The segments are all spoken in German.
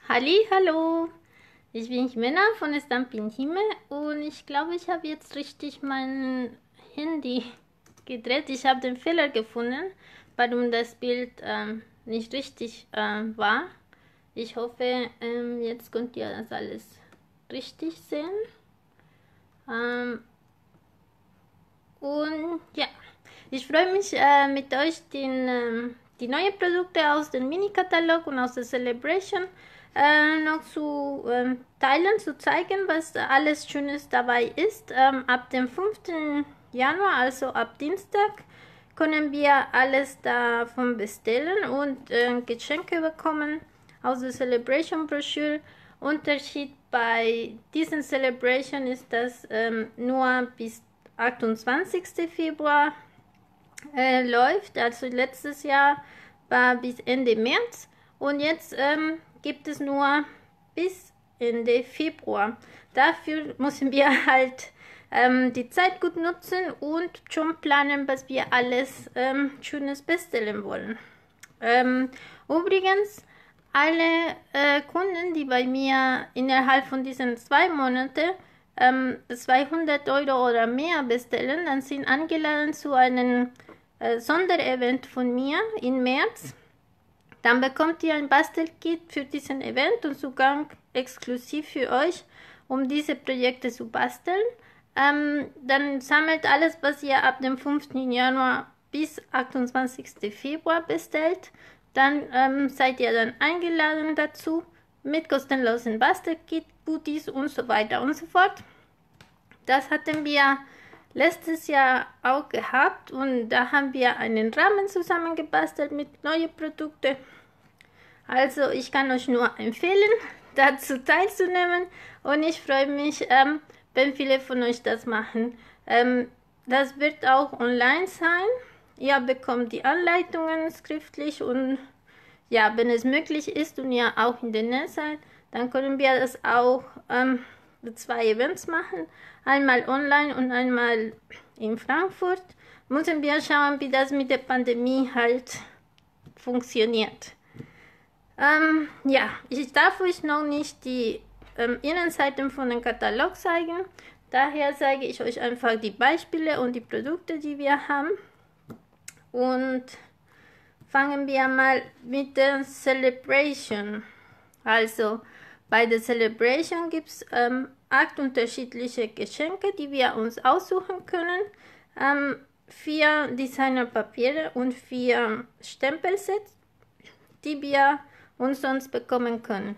Hallo, ich bin Jimena von Stampin' Himmel und ich glaube, ich habe jetzt richtig mein Handy gedreht. Ich habe den Fehler gefunden, warum das Bild nicht richtig war. Ich hoffe, jetzt könnt ihr das alles richtig sehen. Und ja, ich freue mich mit euch die neuen Produkte aus dem Mini-Katalog und aus der Celebration noch zu teilen, zu zeigen, was alles Schönes dabei ist. Ab dem 5. Januar, also ab Dienstag, können wir alles davon bestellen und Geschenke bekommen aus der Celebration Broschüre. Unterschied bei diesen Celebration ist, dass nur bis 28. Februar läuft. Also letztes Jahr war bis Ende März und jetzt gibt es nur bis Ende Februar. Dafür müssen wir halt die Zeit gut nutzen und schon planen, was wir alles Schönes bestellen wollen. Übrigens, alle Kunden, die bei mir innerhalb von diesen 2 Monaten 200 Euro oder mehr bestellen, dann sind eingeladen zu einem Sonderevent von mir im März. Dann bekommt ihr ein Bastelkit für diesen Event und Zugang exklusiv für euch, um diese Projekte zu basteln. Dann sammelt alles, was ihr ab dem 5. Januar bis 28. Februar bestellt. Dann seid ihr dann eingeladen dazu mit kostenlosen Bastelkit, Goodies und so weiter und so fort. Das hatten wir letztes Jahr auch gehabt und da haben wir einen Rahmen zusammengebastelt mit neuen Produkten. Also ich kann euch nur empfehlen, dazu teilzunehmen und ich freue mich, wenn viele von euch das machen. Das wird auch online sein. Ihr bekommt die Anleitungen schriftlich und ja, wenn es möglich ist und ihr auch in der Nähe seid, dann können wir das auch 2 Events machen. Einmal online und einmal in Frankfurt. Müssen wir schauen, wie das mit der Pandemie halt funktioniert. Ja, ich darf euch noch nicht die Innenseiten von dem Katalog zeigen. Daher zeige ich euch einfach die Beispiele und die Produkte, die wir haben. Und fangen wir mal mit der Celebration. Also bei der Celebration gibt es 8 unterschiedliche Geschenke, die wir uns aussuchen können. 4 Designerpapiere und 4 Stempelsets, die wir uns sonst bekommen können.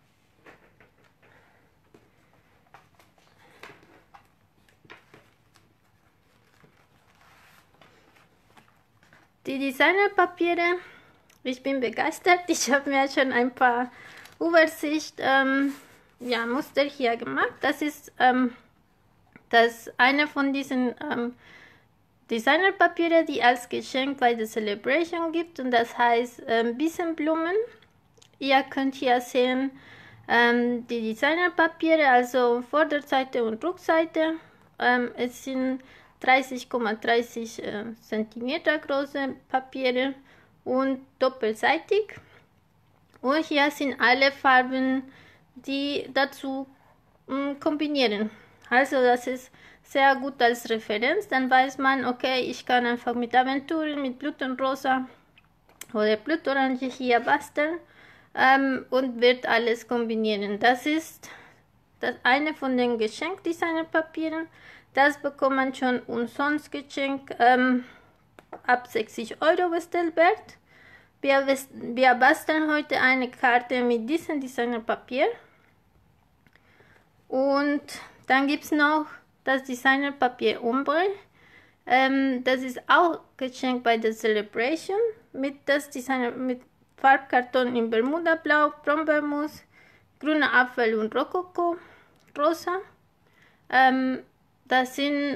Die Designerpapiere, ich bin begeistert. Ich habe mir schon ein paar Übersicht Muster hier gemacht. Das ist eine von diesen Designerpapiere, die als Geschenk bei der Celebration gibt, und das heißt Bissenblumen. Ihr könnt hier sehen die Designerpapiere, also Vorderseite und Rückseite. Es sind 30,30 cm große Papiere und doppelseitig. Und hier sind alle Farben, die dazu kombinieren. Also das ist sehr gut als Referenz. Dann weiß man, okay, ich kann einfach mit Aventuren, mit Blutenrosa oder Blutorange hier basteln und wird alles kombinieren. Das ist das eine von den Geschenkdesignerpapieren. Das bekommt man schon umsonst geschenkt ab 60 Euro Bestellwert. Wir basteln heute eine Karte mit diesem Designerpapier. Und dann gibt es noch das Designerpapier Ombre. Das ist auch geschenkt bei der Celebration mit Farbkarton in Bermuda-Blau, Brombeermus, grüner Apfel und Rokoko, rosa. Das sind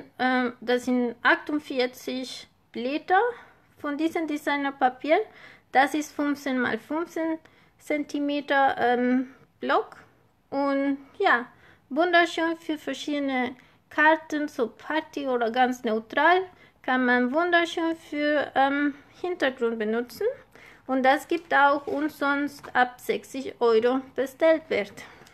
48 Blätter von diesem Designerpapier. Das ist 15 x 15 cm Block. Und ja, wunderschön für verschiedene Karten, so Party oder ganz neutral. Kann man wunderschön für Hintergrund benutzen. Und das gibt auch umsonst ab 60 € Bestellwert.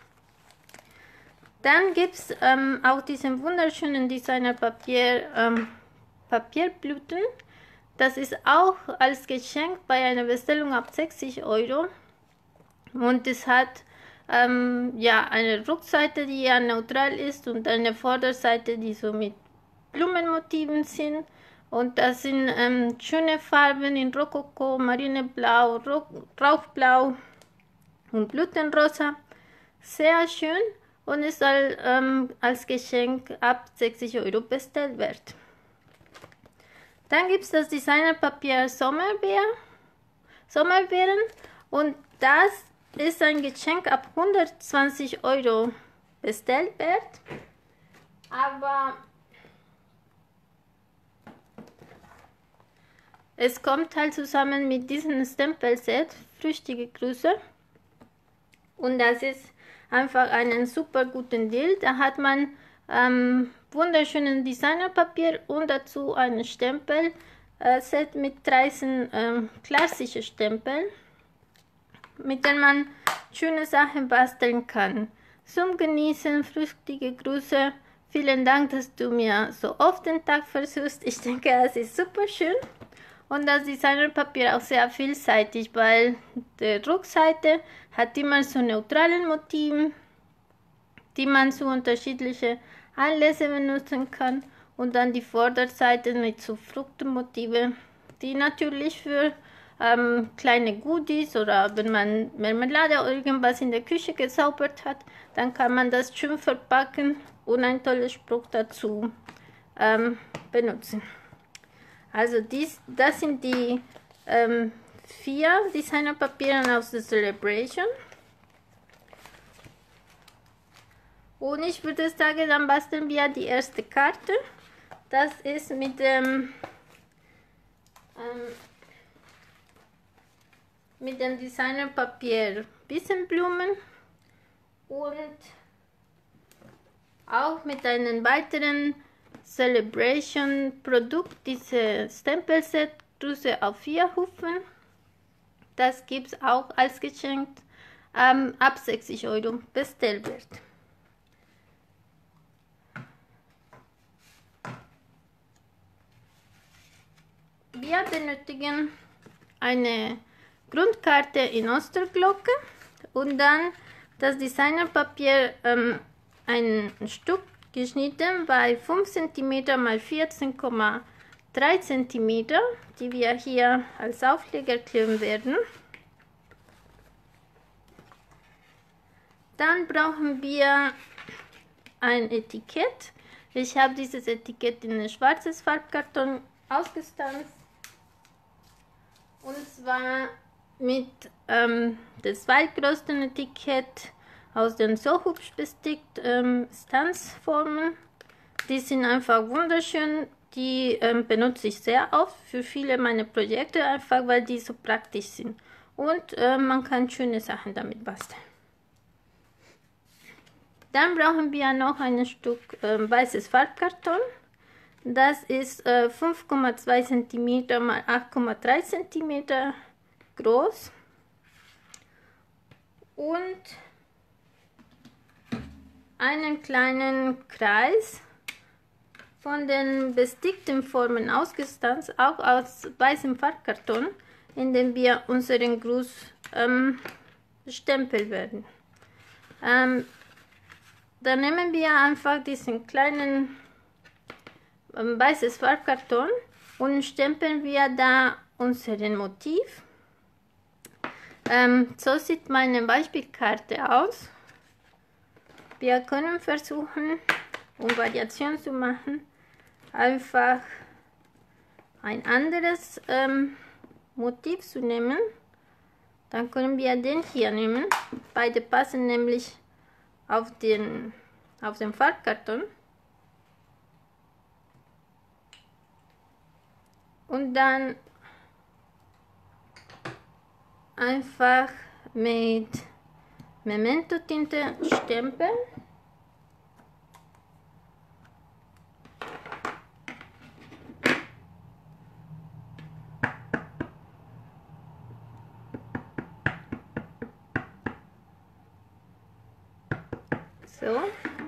Dann gibt es auch diesen wunderschönen Designerpapier, Papierblüten. Das ist auch als Geschenk bei einer Bestellung ab 60 €. Und es hat ja eine Rückseite, die ja neutral ist, und eine Vorderseite, die so mit Blumenmotiven sind. Und das sind schöne Farben in Rokoko, Marineblau, Rauchblau und Blütenrosa. Sehr schön und ist als Geschenk ab 60 € Bestellwert. Dann gibt es das Designerpapier Sommerbeeren und das ist ein Geschenk ab 120 € Bestellwert. Aber es kommt halt zusammen mit diesem Stempelset, flüchtige Grüße. Und das ist einfach einen super guten Deal. Da hat man wunderschönen Designerpapier und dazu ein Stempelset mit 13 klassischen Stempeln, mit denen man schöne Sachen basteln kann. Zum Genießen, flüchtige Grüße. Vielen Dank, dass du mir so oft den Tag versüßt. Ich denke, es ist super schön. Und das Designerpapier auch sehr vielseitig, weil die Rückseite hat immer so neutralen Motiven, die man zu unterschiedlichen Anlässen benutzen kann. Und dann die Vorderseite mit so Fruchtmotiven, die natürlich für kleine Goodies oder wenn man Marmelade oder irgendwas in der Küche gezaubert hat, dann kann man das schön verpacken und einen tollen Spruch dazu benutzen. Also das sind die 4 Designerpapiere aus der Celebration. Und ich würde sagen, dann basteln wir die erste Karte. Das ist mit dem Designerpapier Bissenblumen und auch mit einem weiteren Celebration Produkt, dieses Stempelset Grüße auf 4 Hufen. Das gibt es auch als Geschenk ab 60 € Bestellwert. Wir benötigen eine Grundkarte in Osterglocke und dann das Designerpapier, ein Stück geschnitten bei 5 cm x 14,3 cm, die wir hier als Aufkleber kleben werden. Dann brauchen wir ein Etikett. Ich habe dieses Etikett in ein schwarzes Farbkarton ausgestanzt. Und zwar mit dem zweitgrößten Etikett aus den so hübsch bestickten Stanzformen. Die sind einfach wunderschön. Die benutze ich sehr oft für viele meiner Projekte, einfach weil die so praktisch sind. Und man kann schöne Sachen damit basteln. Dann brauchen wir noch ein Stück weißes Farbkarton. Das ist 5,2 cm x 8,3 cm groß. Und einen kleinen Kreis von den bestickten Formen ausgestanzt, auch aus weißem Farbkarton, in dem wir unseren Gruß stempeln werden. Dann nehmen wir einfach diesen kleinen weißes Farbkarton und stempeln wir da unseren Motiv. So sieht meine Beispielkarte aus. Wir können versuchen, um Variation zu machen, einfach ein anderes Motiv zu nehmen. Dann können wir den hier nehmen. Beide passen nämlich auf den Farbkarton. Und dann einfach mit Memento-Tinte stempeln. So.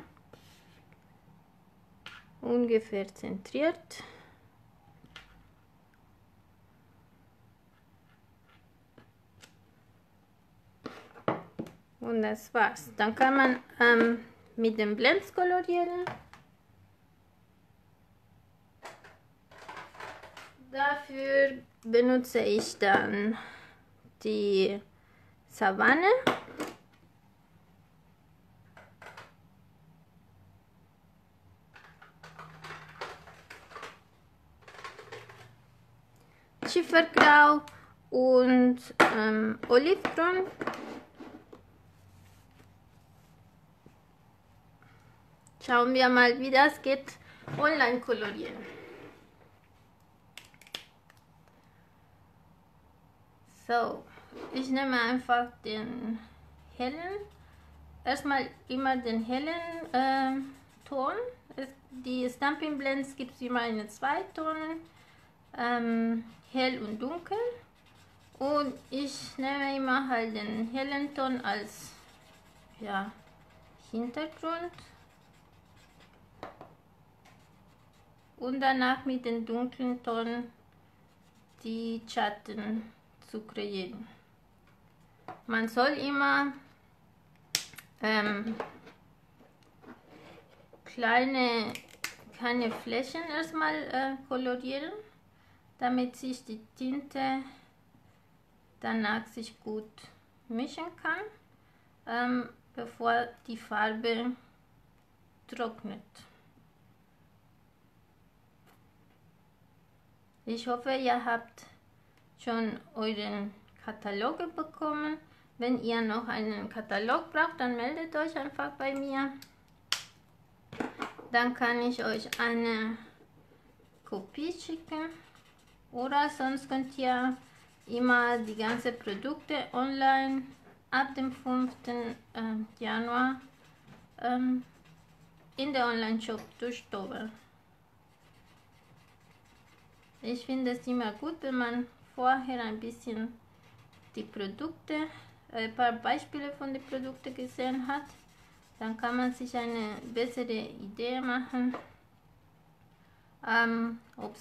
Ungefähr zentriert. Und das war's. Dann kann man mit dem Blends kolorieren. Dafür benutze ich dann die Savanne. Schiefergrau und Olivgrün. Schauen wir mal, wie das geht, online kolorieren. So, ich nehme einfach den hellen, erstmal immer den hellen Ton. Die Stampin' Blends gibt es immer in 2 Tonen, hell und dunkel. Und ich nehme immer halt den hellen Ton als Hintergrund. Und danach mit dem dunklen Ton die Schatten zu kreieren. Man soll immer kleine Flächen erstmal kolorieren, damit sich die Tinte danach sich gut mischen kann, bevor die Farbe trocknet. Ich hoffe, ihr habt schon euren Katalog bekommen. Wenn ihr noch einen Katalog braucht, dann meldet euch einfach bei mir. Dann kann ich euch eine Kopie schicken. Oder sonst könnt ihr immer die ganzen Produkte online ab dem 5. Januar in der Online-Shop durchstöbern. Ich finde es immer gut, wenn man vorher ein bisschen die Produkte, ein paar Beispiele von den Produkten gesehen hat. Dann kann man sich eine bessere Idee machen, ob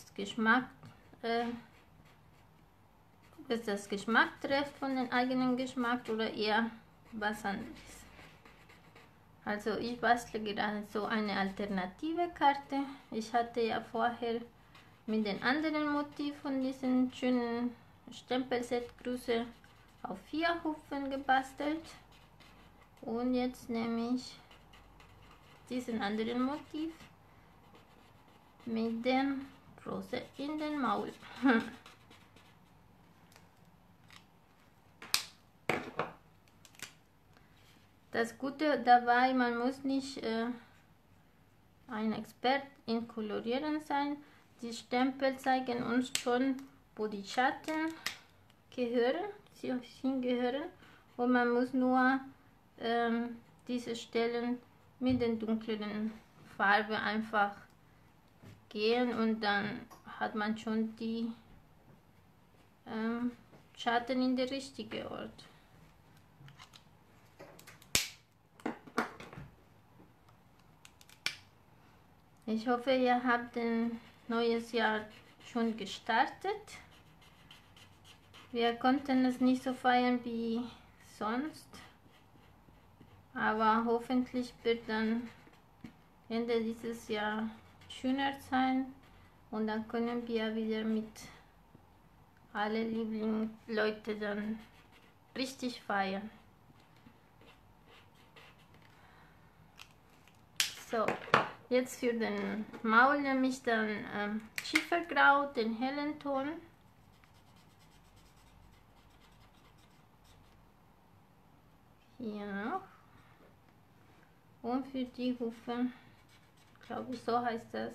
es das Geschmack trifft von dem eigenen Geschmack oder eher was anderes. Also ich bastle gerade so eine alternative Karte. Ich hatte ja vorher mit den anderen Motiv von diesen schönen Stempelset Grüße auf 4 Hufen gebastelt. Und jetzt nehme ich diesen anderen Motiv mit dem Rose in den Maul. Das Gute dabei, man muss nicht ein Experte in Kolorieren sein. Die Stempel zeigen uns schon, wo die Schatten hingehören, und man muss nur diese Stellen mit den dunklen Farbe einfach gehen und dann hat man schon die Schatten in der richtigen Ort. Ich hoffe, ihr habt ein neues Jahr schon gestartet. Wir konnten es nicht so feiern wie sonst, aber hoffentlich wird dann Ende dieses Jahr schöner sein und dann können wir wieder mit alle Lieblingsleute dann richtig feiern. So, jetzt für den Maul nehme ich dann Schiefergrau, den hellen Ton. Hier noch. Und für die Hufe, glaube ich, so heißt das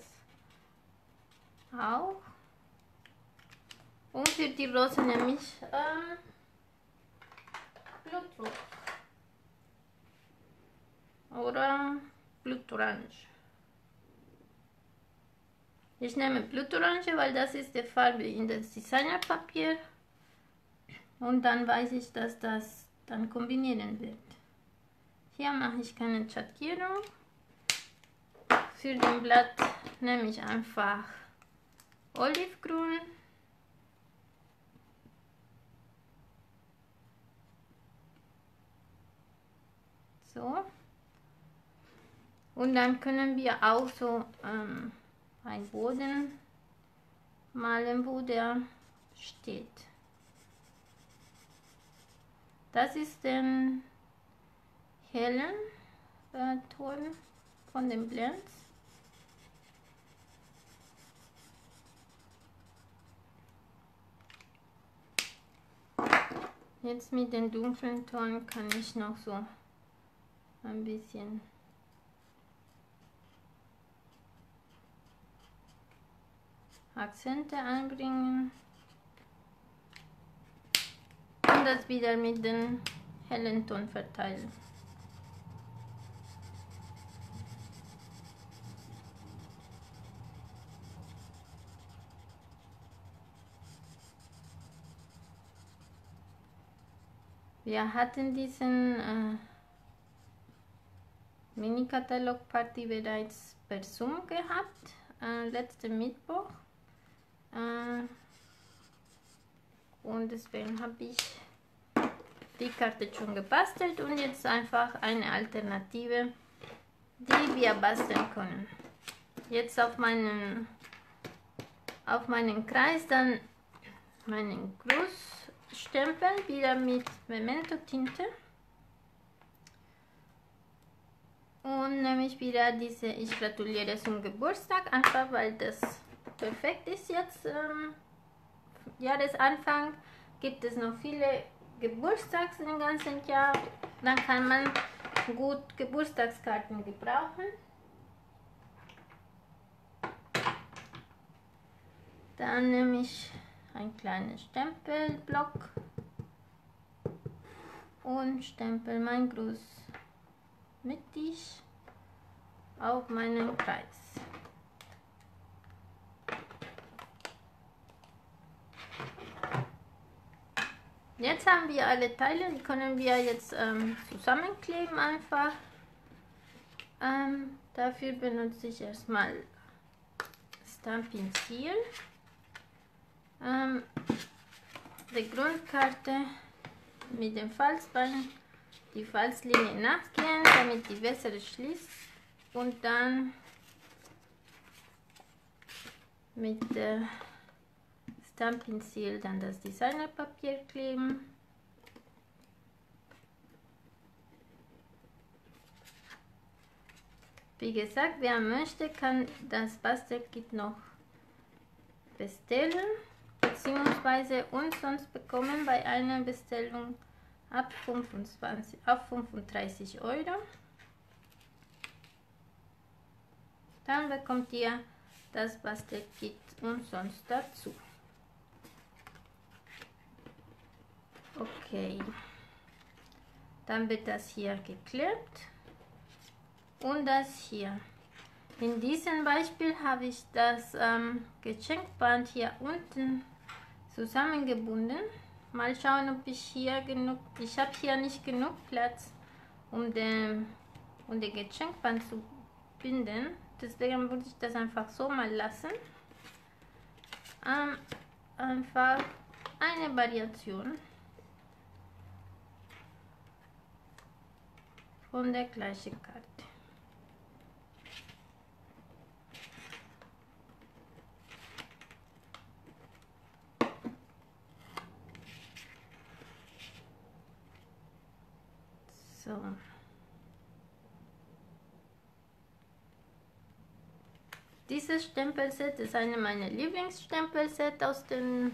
auch. Und für die Rose nehme ich Blutrot oder Blutorange. Ich nehme Blutorange, weil das ist die Farbe in das Designerpapier und dann weiß ich, dass das dann kombinieren wird. Hier mache ich keine Schattierung. Für den Blatt nehme ich einfach Olivgrün. So. Und dann können wir auch so einen Boden malen, wo der steht. Das ist der hellen Ton von dem Blends. Jetzt mit den dunklen Ton kann ich noch so ein bisschen Akzente einbringen und das wieder mit dem hellen Ton verteilen. Wir hatten diesen Mini-Katalog-Party bereits per Zoom gehabt, letzten Mittwoch. Und deswegen habe ich die Karte schon gebastelt und jetzt einfach eine Alternative, die wir basteln können. Jetzt auf meinen Kreis dann meinen Grußstempel wieder mit Memento-Tinte und nämlich wieder diese Ich gratuliere zum Geburtstag, einfach weil das perfekt ist jetzt. Jahresanfang gibt es noch viele Geburtstags im ganzen Jahr, dann kann man gut Geburtstagskarten gebrauchen. Dann nehme ich einen kleinen Stempelblock und stempel mein Gruß mittig auf meinen Kreis. Jetzt haben wir alle Teile, die können wir jetzt zusammenkleben einfach. Dafür benutze ich erstmal Stampin' Seal. Die Grundkarte mit dem Falzbein, die Falzlinie nachgehen, damit die besser schließt und dann mit der Stampin' Seal dann das Designerpapier kleben. Wie gesagt, wer möchte, kann das Bastelkit noch bestellen bzw. uns sonst bekommen bei einer Bestellung ab 35 Euro. Dann bekommt ihr das Bastelkit umsonst dazu. Okay, dann wird das hier geklebt und das hier. In diesem Beispiel habe ich das Geschenkband hier unten zusammengebunden. Mal schauen, ob ich hier genug, ich habe hier nicht genug Platz, um das Geschenkband zu binden. Deswegen würde ich das einfach so mal lassen. Einfach eine Variation von der gleichen Karte. So. Dieses Stempelset ist eine meiner Lieblingsstempelset aus den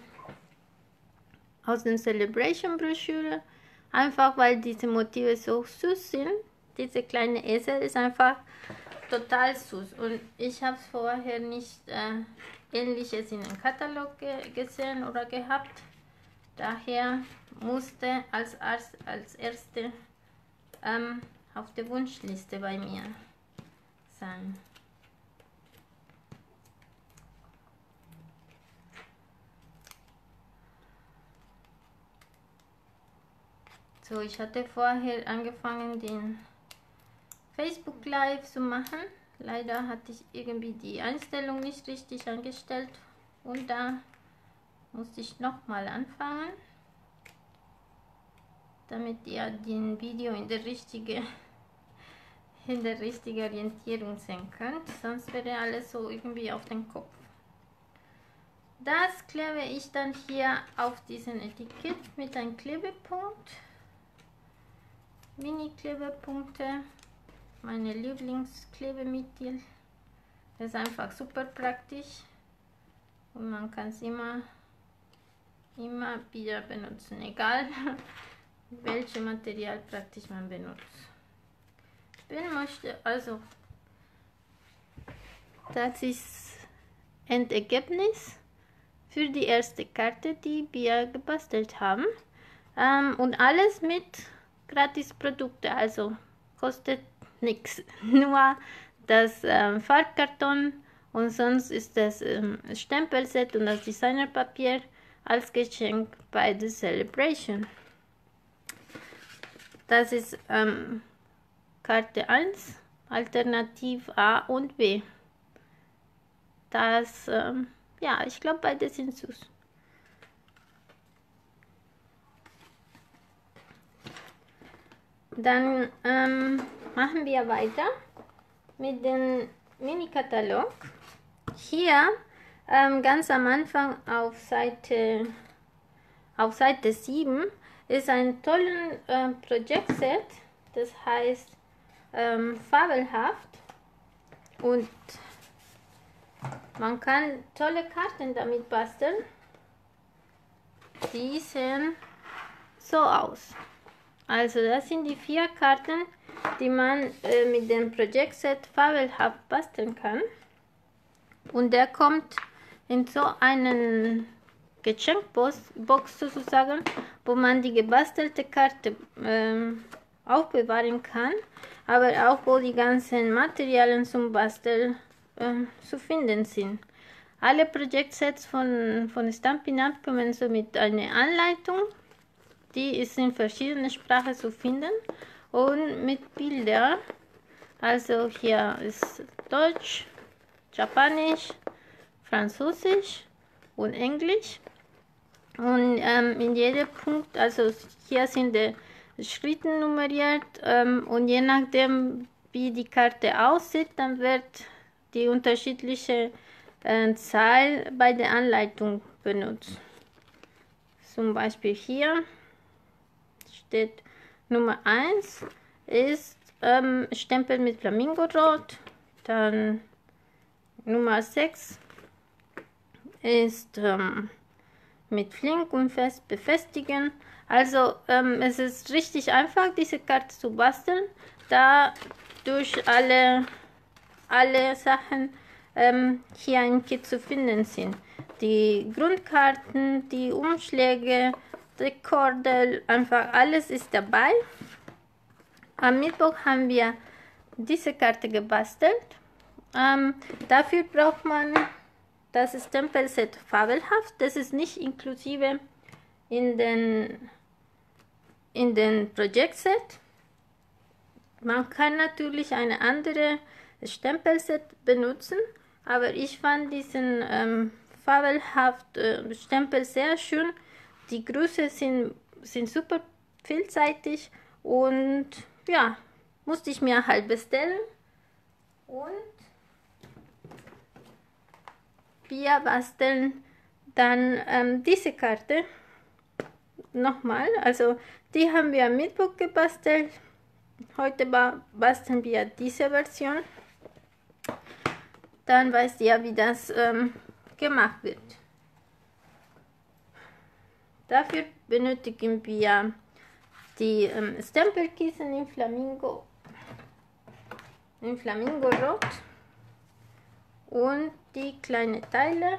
Celebration Broschüre. Einfach weil diese Motive so süß sind. Diese kleine Esel ist einfach total süß. Und ich habe vorher nicht Ähnliches in einem Katalog gesehen oder gehabt. Daher musste als erste auf der Wunschliste bei mir sein. So, ich hatte vorher angefangen, den Facebook Live zu machen. Leider hatte ich irgendwie die Einstellung nicht richtig eingestellt und da musste ich nochmal anfangen, damit ihr den Video in der richtigen Orientierung sehen könnt, sonst wäre alles so irgendwie auf den Kopf. Das klebe ich dann hier auf diesen Etikett mit einem Klebepunkt. Mini-Klebepunkte, meine Lieblingsklebemittel. Das ist einfach super praktisch und man kann es immer wieder benutzen, egal welches Material praktisch man benutzt. Ich möchte also, das ist Endergebnis für die erste Karte, die wir gebastelt haben, und alles mit Gratisprodukte, also kostet nichts, nur das Farbkarton und sonst ist das Stempelset und das Designerpapier als Geschenk bei der Celebration. Das ist Karte 1, Alternativ A und B. Das, ja, ich glaube, beide sind süß. Dann machen wir weiter mit dem Mini-Katalog. Hier ganz am Anfang auf Seite 7 ist ein tolles Projektset, das heißt Fabelhaft, und man kann tolle Karten damit basteln. Die sehen so aus. Also das sind die 4 Karten, die man mit dem Projektset Fabelhaft basteln kann. Und der kommt in so einen Geschenkbox sozusagen, wo man die gebastelte Karte aufbewahren kann, aber auch wo die ganzen Materialien zum Basteln zu finden sind. Alle Projektsets von Stampin' Up kommen so mit einer Anleitung, die ist in verschiedenen Sprachen zu finden und mit Bildern. Also hier ist Deutsch, Japanisch, Französisch und Englisch. Und in jedem Punkt, also hier sind die Schritte nummeriert, und je nachdem wie die Karte aussieht, dann wird die unterschiedliche Zahl bei der Anleitung benutzt. Zum Beispiel hier steht Nummer 1 ist Stempel mit Flamingorot, dann Nummer 6 ist mit Flink und fest befestigen. Also es ist richtig einfach, diese Karte zu basteln, da durch alle Sachen hier im Kit zu finden sind. Die Grundkarten, die Umschläge, die Kordel, einfach alles ist dabei. Am Mittwoch haben wir diese Karte gebastelt. Dafür braucht man das Stempelset Fabelhaft. Das ist nicht inklusive in den Projektset. Man kann natürlich eine andere Stempelset benutzen, aber ich fand diesen Fabelhaft Stempel sehr schön. Die Größe sind super vielseitig und ja, musste ich mir halt bestellen. Und wir basteln dann diese Karte nochmal. Also die haben wir am Mittwoch gebastelt. Heute basteln wir diese Version. Dann weißt ihr, wie das gemacht wird. Dafür benötigen wir die Stempelkissen in Flamingorot und die kleinen Teile.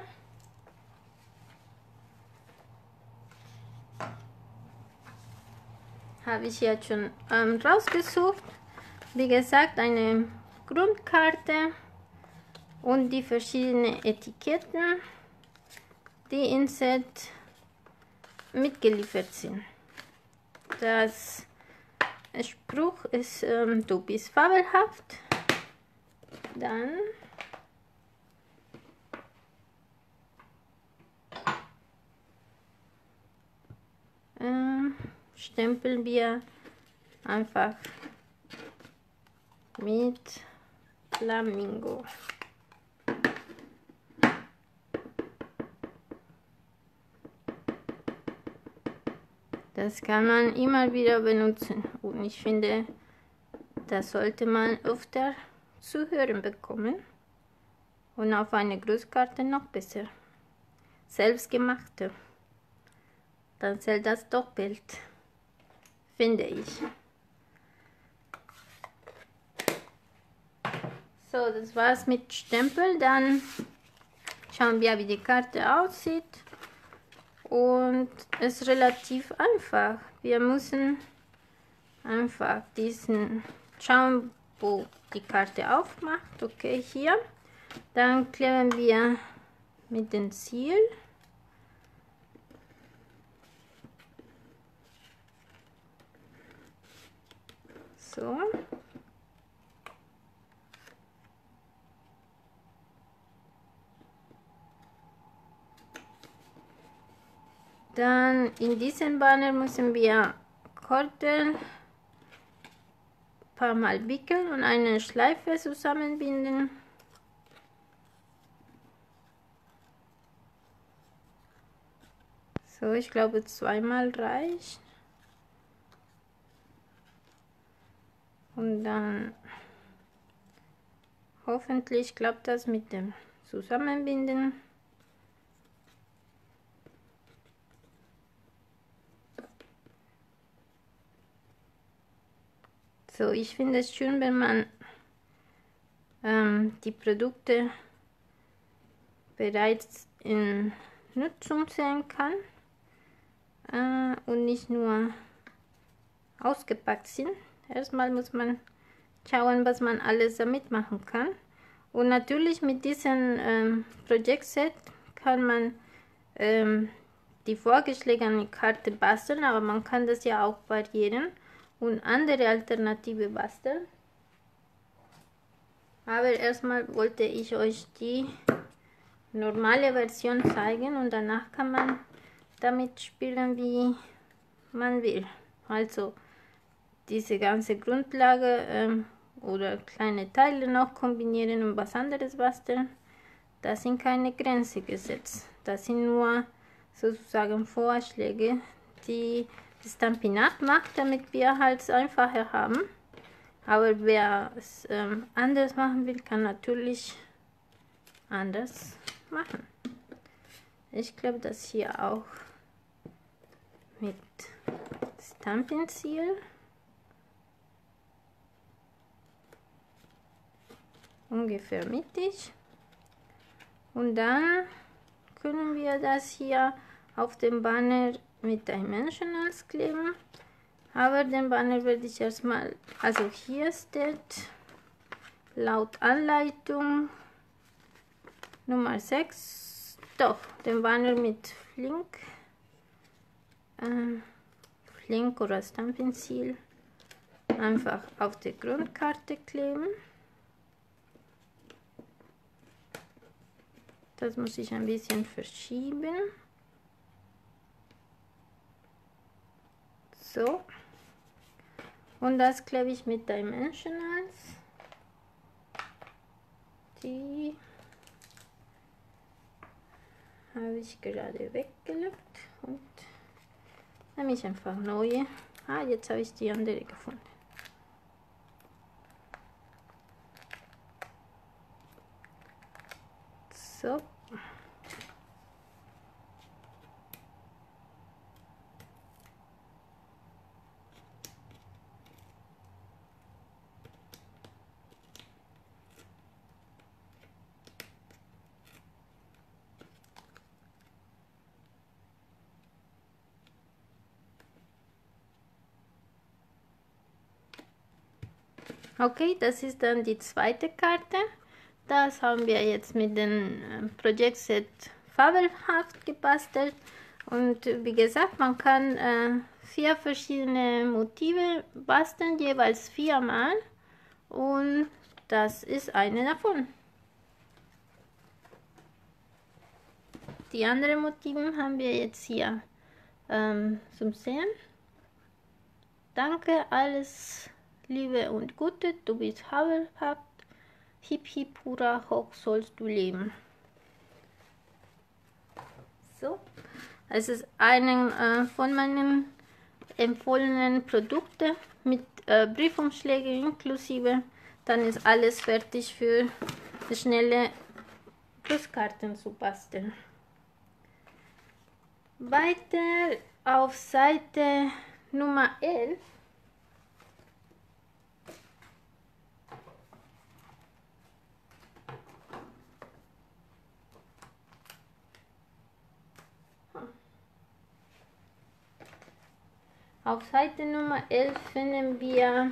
Habe ich jetzt schon rausgesucht. Wie gesagt, eine Grundkarte und die verschiedenen Etiketten, die im Set mitgeliefert sind. Das Spruch ist, du bist fabelhaft. Dann stempeln wir einfach mit Flamingo. Das kann man immer wieder benutzen und ich finde, das sollte man öfter zu hören bekommen und auf eine Grußkarte noch besser. Selbstgemachte. Dann zählt das doppelt, finde ich. So, das war's mit Stempel. Dann schauen wir, wie die Karte aussieht. Und es ist relativ einfach. Wir müssen einfach diesen schauen, wo die Karte aufmacht. Okay, hier. Dann kleben wir mit dem Ziel. So. Dann in diesem Banner müssen wir Kordel ein paar Mal wickeln und eine Schleife zusammenbinden. So, ich glaube zweimal reicht. Und dann hoffentlich klappt das mit dem Zusammenbinden. So, ich finde es schön, wenn man die Produkte bereits in Nutzung sehen kann und nicht nur ausgepackt sind. Erstmal muss man schauen, was man alles damit machen kann. Und natürlich mit diesem Projektset kann man die vorgeschlagene Karte basteln, aber man kann das ja auch variieren und andere Alternative basteln. Aber erstmal wollte ich euch die normale Version zeigen und danach kann man damit spielen, wie man will. Also diese ganze Grundlage oder kleine Teile noch kombinieren und was anderes basteln. Da sind keine Grenzen gesetzt. Das sind nur sozusagen Vorschläge, die Stampinat macht, damit wir halt es einfacher haben. Aber wer es anders machen will, kann natürlich anders machen. Ich glaube, das hier auch mit Stampin' Seal. Ungefähr mittig. Und dann können wir das hier auf dem Banner mit Dimensionals kleben. Aber den Banner werde ich erstmal, also hier steht laut Anleitung Nummer 6, doch, den Banner mit Flink oder Stampin' Seal einfach auf die Grundkarte kleben. Das muss ich ein bisschen verschieben. So. Und das klebe ich mit Dimensionals. Die habe ich gerade weggelegt und nehme ich einfach neue. Jetzt habe ich die andere gefunden. So. Okay, das ist dann die zweite Karte. Das haben wir jetzt mit dem Projektset fabelhaft gebastelt. Und wie gesagt, man kann 4 verschiedene Motive basteln, jeweils 4-mal. Und das ist eine davon. Die anderen Motive haben wir jetzt hier zum Sehen. Danke, alles Liebe und Gute, du bist zauberhaft. Hip hip hurra, hoch sollst du leben. So, es ist einen von meinen empfohlenen Produkten mit Briefumschläge inklusive. Dann ist alles fertig für schnelle Postkarten zu basteln. Weiter auf Seite Nummer 11. Auf Seite Nummer 11 finden wir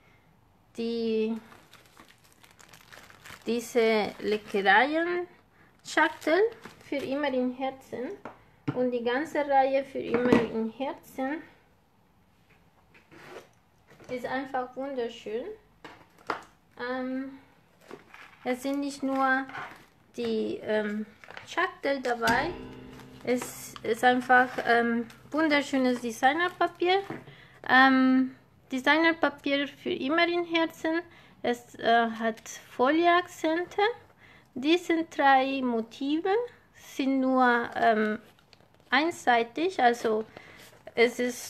diese Leckereien-Schachtel für immer in Herzen und die ganze Reihe für immer in Herzen ist einfach wunderschön. Es sind nicht nur die Schachtel dabei, es ist einfach wunderschönes Designerpapier. Designerpapier für immer in Herzen. Es hat Folieakzente. Diese 3 Motive sind nur einseitig, also es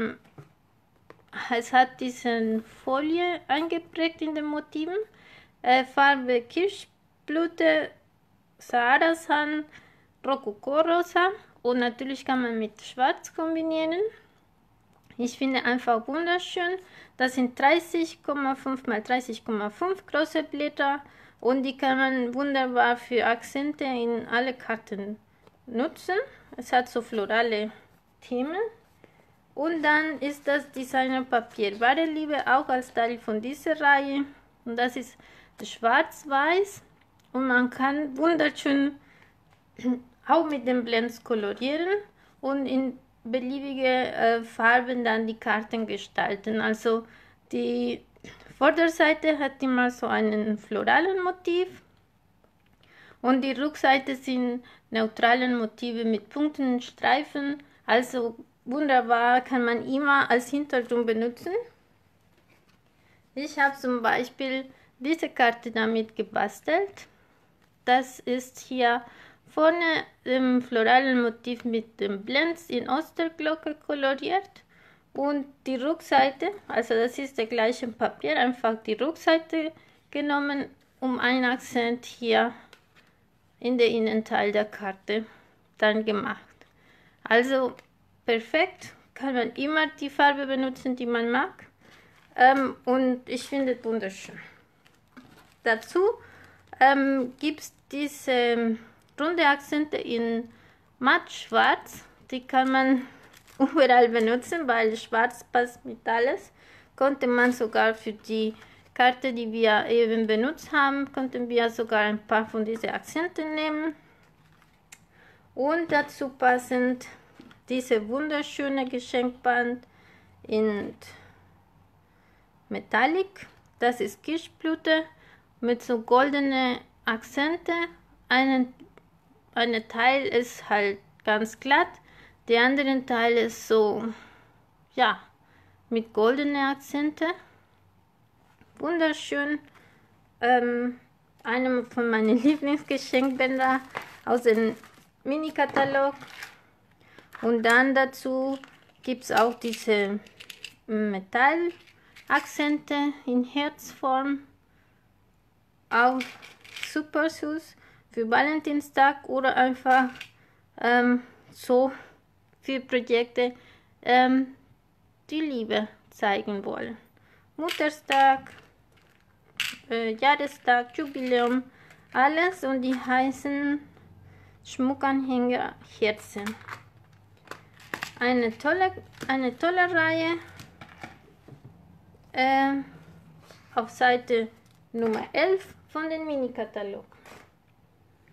hat diese Folie eingeprägt in den Motiven. Farbe Kirschblüte, Sahara-Sand, Rokoko-Rosa und natürlich kann man mit Schwarz kombinieren. Ich finde einfach wunderschön. Das sind 30,5 x 30,5 große Blätter und die kann man wunderbar für Akzente in alle Karten nutzen. Es hat so florale Themen. Und dann ist das Designerpapier Wahre Liebe auch als Teil von dieser Reihe. Und das ist schwarz-weiß und man kann wunderschön auch mit den Blends kolorieren und in beliebige Farben dann die Karten gestalten. Also die Vorderseite hat immer so einen floralen Motiv und die Rückseite sind neutrale Motive mit Punkten und Streifen. Also wunderbar, kann man immer als Hintergrund benutzen. Ich habe zum Beispiel diese Karte damit gebastelt. Das ist hier vorne im floralen Motiv mit dem Blends in Osterglocke koloriert und die Rückseite, also das ist der gleiche Papier, einfach die Rückseite genommen, um einen Akzent hier in den Innenteil der Karte dann gemacht. Also perfekt, kann man immer die Farbe benutzen, die man mag und ich finde es wunderschön. Dazu gibt es diese runde Akzente in matt schwarz, die kann man überall benutzen, weil schwarz passt mit alles. Konnte man sogar für die Karte, die wir eben benutzt haben, konnten wir sogar ein paar von diesen Akzenten nehmen. Und dazu passend diese wunderschöne Geschenkband in Metallic. Das ist Kirschblüte mit so goldenen Akzente. Ein Teil ist halt ganz glatt, der andere Teil ist so, ja, mit goldenen Akzente. Wunderschön. Einem von meinen Lieblingsgeschenkbänder aus dem Mini-Katalog. Und dann dazu gibt es auch diese Metallakzente in Herzform. Auch super süß für Valentinstag oder einfach so für Projekte, die Liebe zeigen wollen. Mutterstag, Jahrestag, Jubiläum, alles und die heißen Schmuckanhänger Herzen. Eine tolle Reihe. Auf Seite Nummer 11 von dem Mini-Katalog.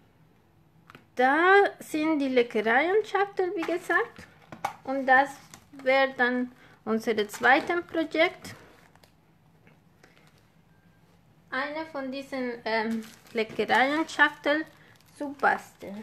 Da sind die Leckereien-Schachtel, wie gesagt. Und das wäre dann unser zweites Projekt. Eine von diesen Leckereien-Schachteln zu basteln.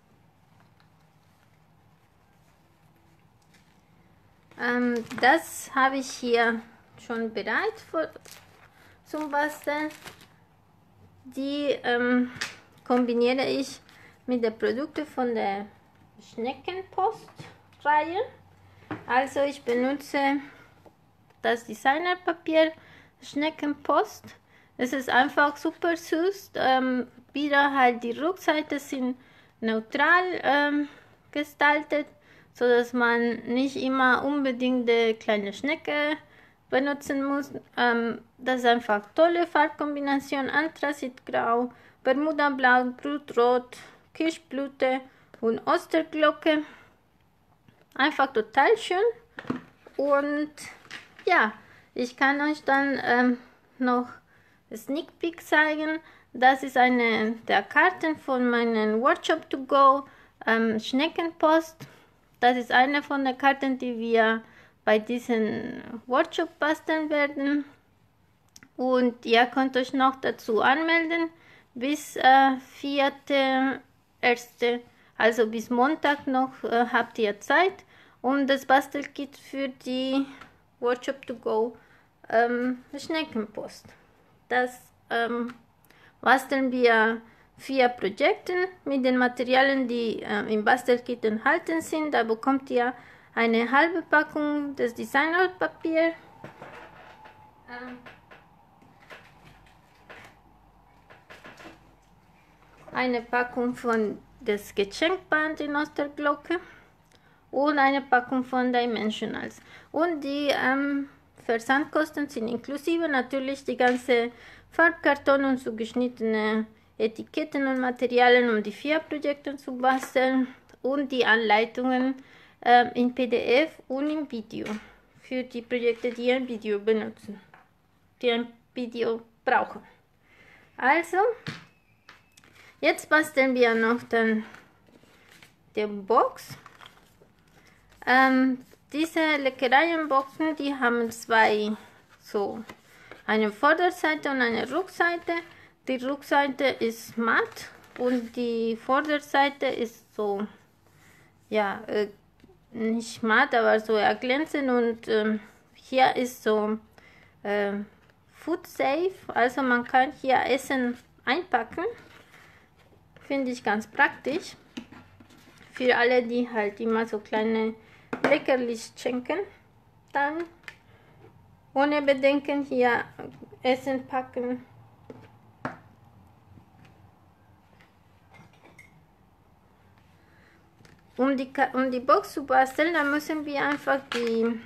Das habe ich hier schon bereit zum Basteln. Die kombiniere ich mit den Produkten von der Schneckenpost-Reihe. Also ich benutze das Designerpapier Schneckenpost. Es ist einfach super süß. Wieder halt die Rückseite sind neutral gestaltet, so dass man nicht immer unbedingt die kleine Schnecke benutzen muss. Das ist einfach tolle Farbkombination: Anthrazitgrau, Bermudablau, Blutrot, Kirschblüte und Osterglocke. Einfach total schön. Und ja, ich kann euch dann noch Sneak Peek zeigen. Das ist eine der Karten von meinem Workshop to Go Schneckenpost. Das ist eine von den Karten, die wir bei diesem Workshop basteln werden. Und ihr könnt euch noch dazu anmelden bis 4.1. Also bis Montag noch habt ihr Zeit. Und das Bastelkit für die Workshop to Go Schneckenpost. Das basteln wir 4 Projekte mit den Materialien, die im Bastelkit enthalten sind. Da bekommt ihr eine halbe Packung des Designerpapier, eine Packung von das Geschenkband in Osterglocke und eine Packung von Dimensionals. Und die Versandkosten sind inklusive natürlich die ganze Farbkarton und so geschnittene Etiketten und Materialien, um die 4 Projekte zu basteln, und die Anleitungen in PDF und im Video für die Projekte, die ein Video benutzen, die ein Video brauchen. Also, jetzt basteln wir noch dann die Box. Diese Leckereienboxen, die haben zwei, so eine Vorderseite und eine Rückseite. Die Rückseite ist matt und die Vorderseite ist so, ja, nicht matt, aber so eher glänzend. Und hier ist so food safe, also man kann hier Essen einpacken. Finde ich ganz praktisch für alle, die halt immer so kleine Leckerlis schenken. Dann ohne Bedenken hier Essen packen. Um die Box zu basteln, dann müssen wir einfach die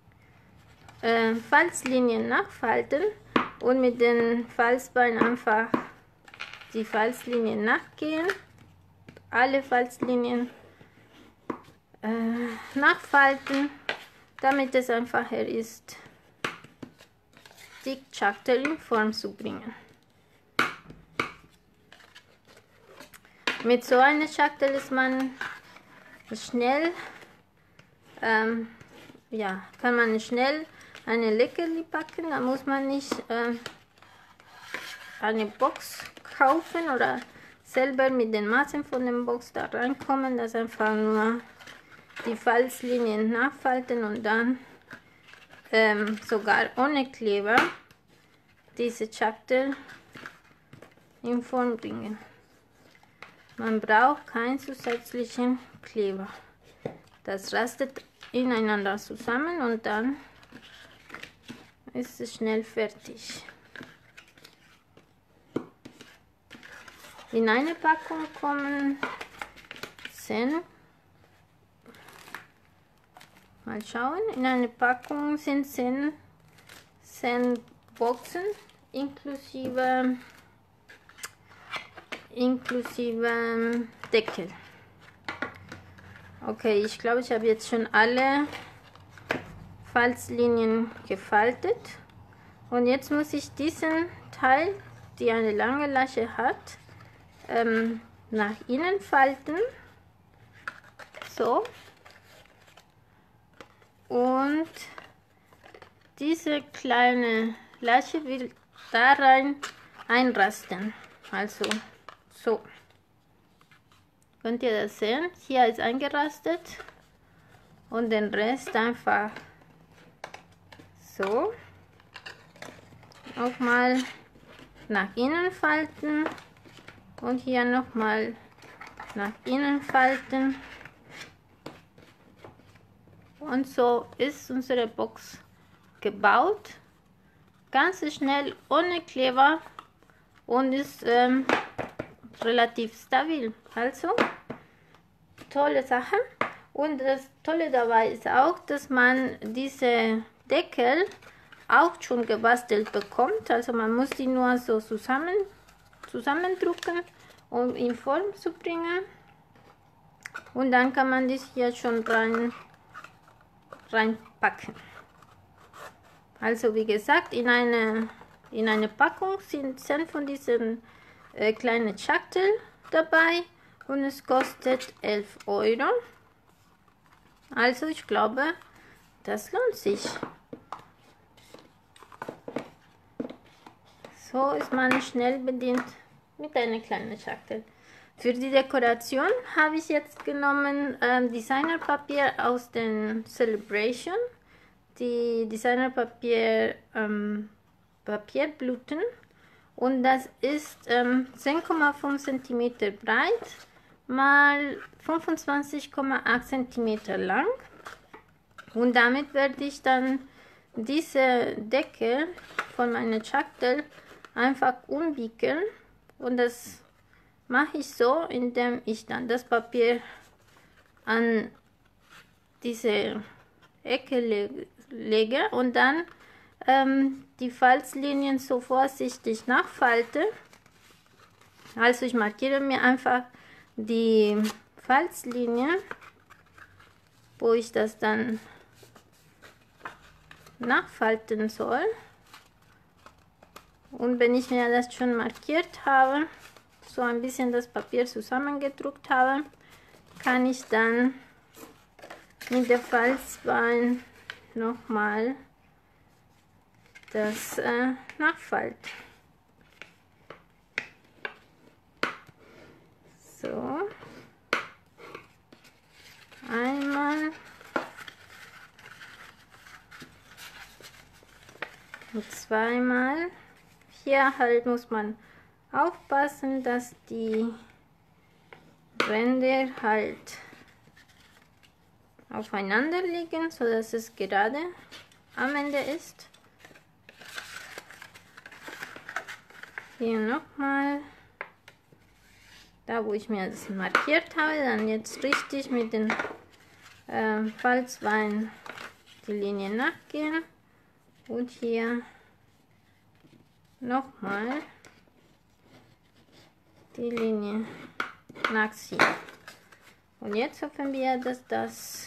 Falzlinien nachfalten und mit den Falzbeinen einfach die Falzlinien nachgehen. Alle Falzlinien nachfalten, damit es einfacher ist, die Schachtel in Form zu bringen. Mit so einer Schachtel ist man schnell, ja, kann man schnell eine Leckerli packen. Da muss man nicht eine Box kaufen oder selber mit den Maßen von der Box da reinkommen. Das einfach nur die Falzlinien nachfalten und dann sogar ohne Kleber diese Schachtel in Form bringen. Man braucht keinen zusätzlichen Kleber. Das rastet ineinander zusammen und dann ist es schnell fertig. In eine Packung kommen 10. Mal schauen. In eine Packung sind 10 Boxen inklusive Deckel. Okay, ich glaube, ich habe jetzt schon alle Falzlinien gefaltet. Und jetzt muss ich diesen Teil, die eine lange Lasche hat, nach innen falten. So. Und diese kleine Lasche will da rein einrasten. Also so. Könnt ihr das sehen? Hier ist eingerastet. Und den Rest einfach so. Nochmal nach innen falten. Und hier nochmal nach innen falten. Und so ist unsere Box gebaut. Ganz schnell, ohne Kleber und ist relativ stabil. Also, tolle Sache. Und das Tolle dabei ist auch, dass man diese Deckel auch schon gebastelt bekommt. Also man muss die nur so zusammendrücken, um in Form zu bringen. Und dann kann man das hier schon reinpacken. Also wie gesagt, in eine Packung sind 10 von diesen kleinen Schachteln dabei und es kostet 11 Euro. Also ich glaube, das lohnt sich. So ist man schnell bedient mit einer kleinen Schachtel. Für die Dekoration habe ich jetzt genommen Designerpapier aus den Celebration. Die Designerpapier Papierblüten. Und das ist 10,5 cm breit mal 25,8 cm lang. Und damit werde ich dann diese Decke von meiner Schachtel einfach umwickeln. Und das mache ich so, indem ich dann das Papier an diese Ecke lege und dann die Falzlinien so vorsichtig nachfalte. Also ich markiere mir einfach die Falzlinie, wo ich das dann nachfalten soll. Und wenn ich mir das schon markiert habe, so ein bisschen das Papier zusammengedrückt habe, kann ich dann mit der Falzbein nochmal das nachfalten. So, einmal und zweimal. Hier halt muss man aufpassen, dass die Ränder halt aufeinander liegen, so dass es gerade am Ende ist. Hier nochmal, da wo ich mir das markiert habe, dann jetzt richtig mit den Falzbeinen die Linie nachgehen und hier nochmal die Linie nachziehen. Und jetzt hoffen wir, dass das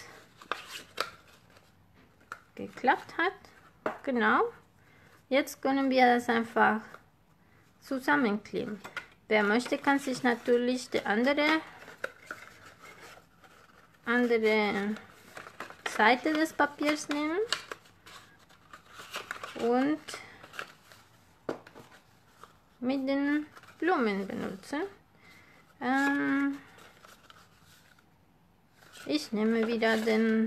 geklappt hat. Genau. Jetzt können wir das einfach zusammenkleben. Wer möchte, kann sich natürlich die andere Seite des Papiers nehmen und mit den Blumen benutzen. Ich nehme wieder den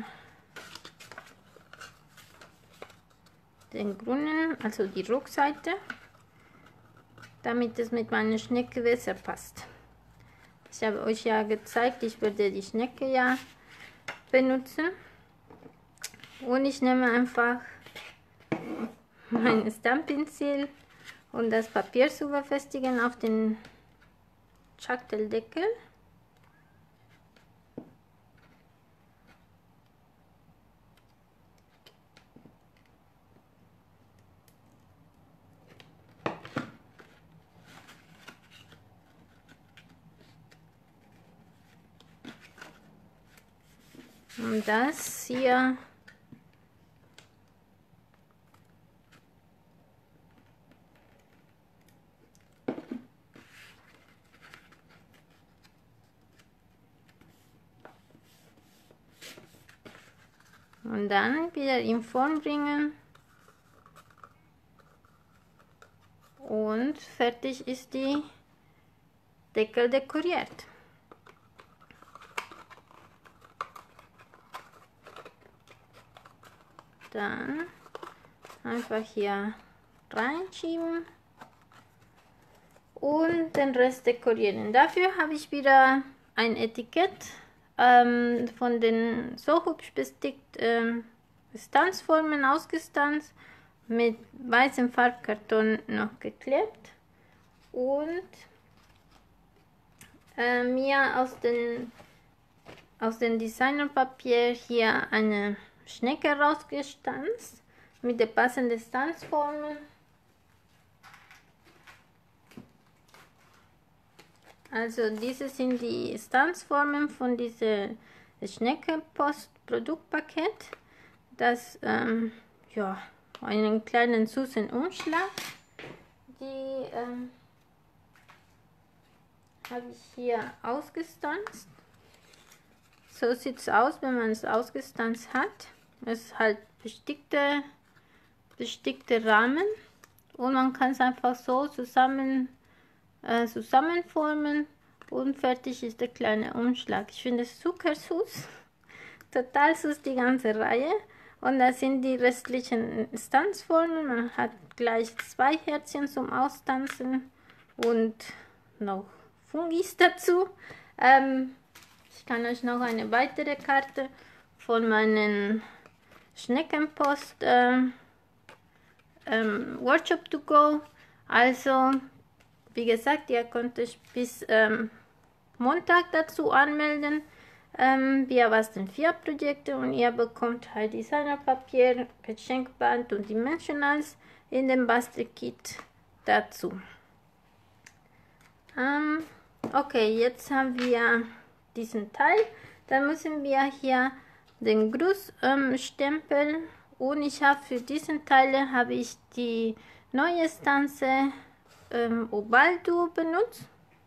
grünen, also die Rückseite, damit es mit meiner Schnecke besser passt. Ich habe euch ja gezeigt, ich werde die Schnecke ja benutzen. Und ich nehme einfach meinen Stamppinsel und das Papier zu befestigen auf den Schachteldeckel. Und das hier Und dann wieder in Form bringen. Und fertig ist die Deckel dekoriert. Dann einfach hier reinschieben und den Rest dekorieren. Dafür habe ich wieder ein Etikett von den so hübsch bestickten Stanzformen ausgestanzt, mit weißem Farbkarton noch geklebt und mir aus dem Designerpapier hier eine Schnecke rausgestanzt mit der passenden Stanzformel. Also diese sind die Stanzformen von diesem Schnecke-Post-Produktpaket, das ja, einen kleinen süßen Umschlag. Die habe ich hier ausgestanzt. So sieht es aus, wenn man es ausgestanzt hat. Es ist halt bestickte Rahmen und man kann es einfach so zusammenformen und fertig ist der kleine Umschlag. Ich finde es super süß, total süß die ganze Reihe. Und da sind die restlichen Stanzformen. Man hat gleich 2 Herzchen zum Austanzen und noch Fungis dazu. Ich kann euch noch eine weitere Karte von meinen Schneckenpost Workshop to go. Also wie gesagt, ihr könnt euch bis Montag dazu anmelden. Wir basteln 4 Projekte und ihr bekommt halt Designerpapier, Geschenkband und Dimensionals in dem Bastelkit dazu. Okay, jetzt haben wir diesen Teil. Dann müssen wir hier den Grußstempel und ich habe für diesen Teil habe ich die neue Stanze Obaldo benutzt.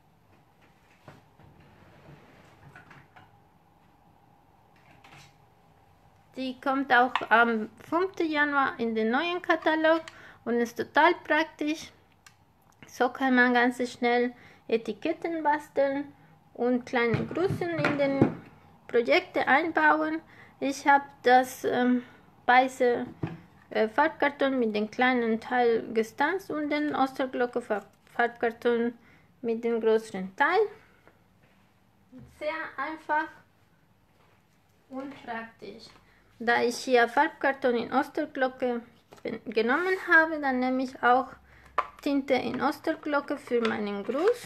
Die kommt auch am 5. Januar in den neuen Katalog und ist total praktisch. So kann man ganz schnell Etiketten basteln und kleine Grüßen in den Projekte einbauen. Ich habe das weiße Farbkarton mit dem kleinen Teil gestanzt und den Osterglocke Farbkarton mit dem größeren Teil. Sehr einfach und praktisch. Da ich hier Farbkarton in Osterglocke genommen habe, dann nehme ich auch Tinte in Osterglocke für meinen Gruß.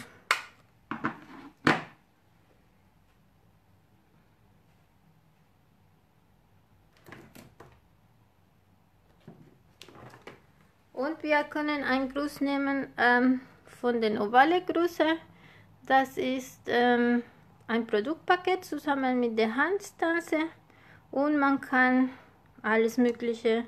Und wir können einen Gruß nehmen von den Ovale Grüße. Das ist ein Produktpaket zusammen mit der Handstanze. Und man kann alles Mögliche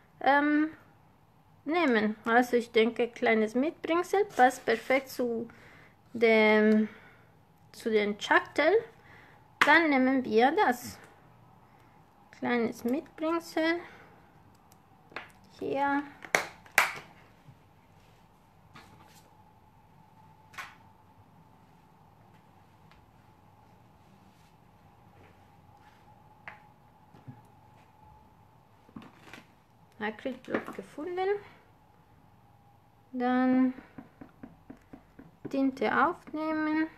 nehmen. Also ich denke, kleines Mitbringsel passt perfekt zu den Schachtel. Dann nehmen wir das. Kleines Mitbringsel. Hier. Acrylblock gefunden. Dann Tinte aufnehmen.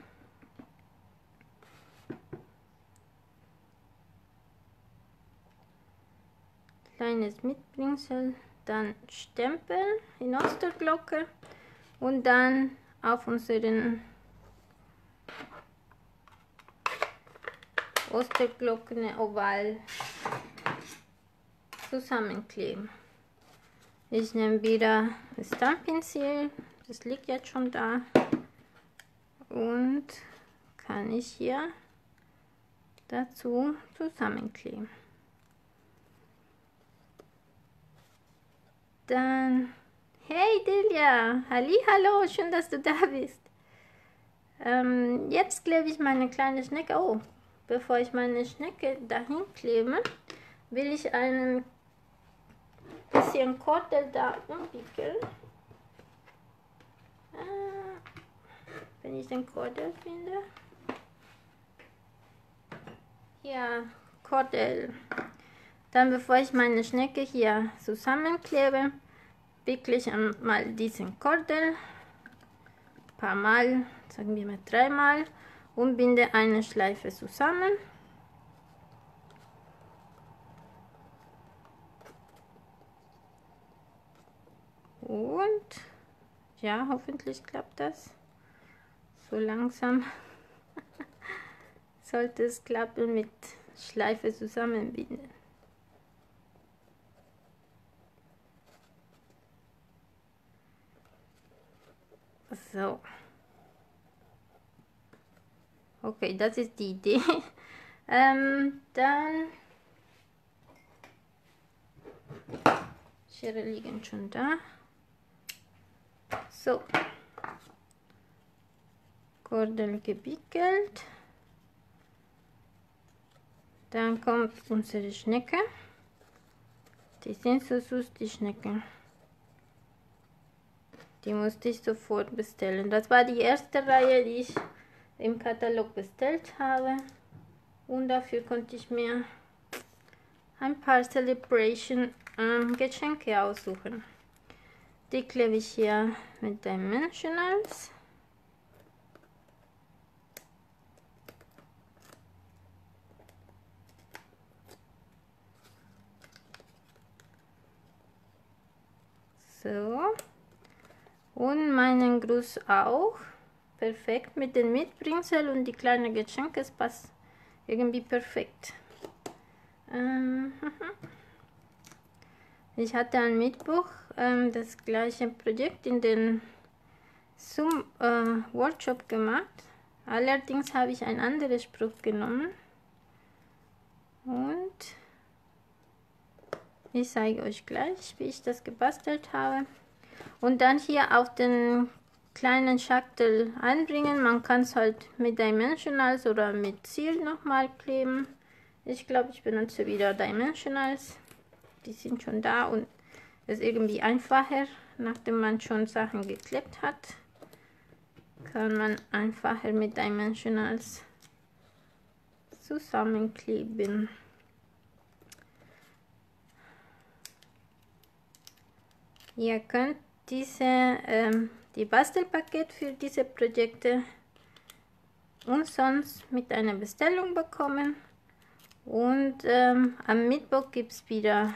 Kleines Mitbringsel. Dann Stempel in Osterglocke. Und dann auf unseren Osterglocken oval zusammenkleben. Ich nehme wieder das Stamppinsel, das liegt jetzt schon da und kann ich hier dazu zusammenkleben. Dann, hey Delia, hallo, schön, dass du da bist. Jetzt klebe ich meine kleine Schnecke, bevor ich meine Schnecke dahin klebe, will ich ein bisschen Kordel da umwickeln. Wenn ich den Kordel finde. Ja, Kordel. Dann, bevor ich meine Schnecke hier zusammenklebe, wickle ich einmal diesen Kordel, ein paar Mal, sagen wir mal 3 Mal, und binde eine Schleife zusammen. Und ja, hoffentlich klappt das. So langsam sollte es klappen mit Schleife zusammenbinden. So. Okay, das ist die Idee. Dann Schere liegen schon da. So. Kordel gewickelt. Dann kommt unsere Schnecke. Die sind so süß, die Schnecken. Die musste ich sofort bestellen. Das war die erste Reihe, die ich im Katalog bestellt habe. Und dafür konnte ich mir ein paar Celebration Geschenke aussuchen. Die klebe ich hier mit Dimensionals. So. Und meinen Gruß auch. Perfekt mit den Mitbringsel und die kleinen Geschenke. Es passt irgendwie perfekt. Ich hatte am Mittwoch das gleiche Projekt in den Zoom Workshop gemacht. Allerdings habe ich einen anderen Spruch genommen. Und ich zeige euch gleich, wie ich das gebastelt habe. Und dann hier auf den kleinen Schachtel einbringen. Man kann es halt mit Dimensionals oder mit Ziel nochmal kleben. Ich glaube, ich benutze wieder Dimensionals. Die sind schon da und ist irgendwie einfacher, nachdem man schon Sachen geklebt hat. Kann man einfacher mit Dimensionals zusammenkleben. Ihr könnt die Bastelpaket für diese Projekte umsonst mit einer Bestellung bekommen. Und am Mittwoch gibt es wieder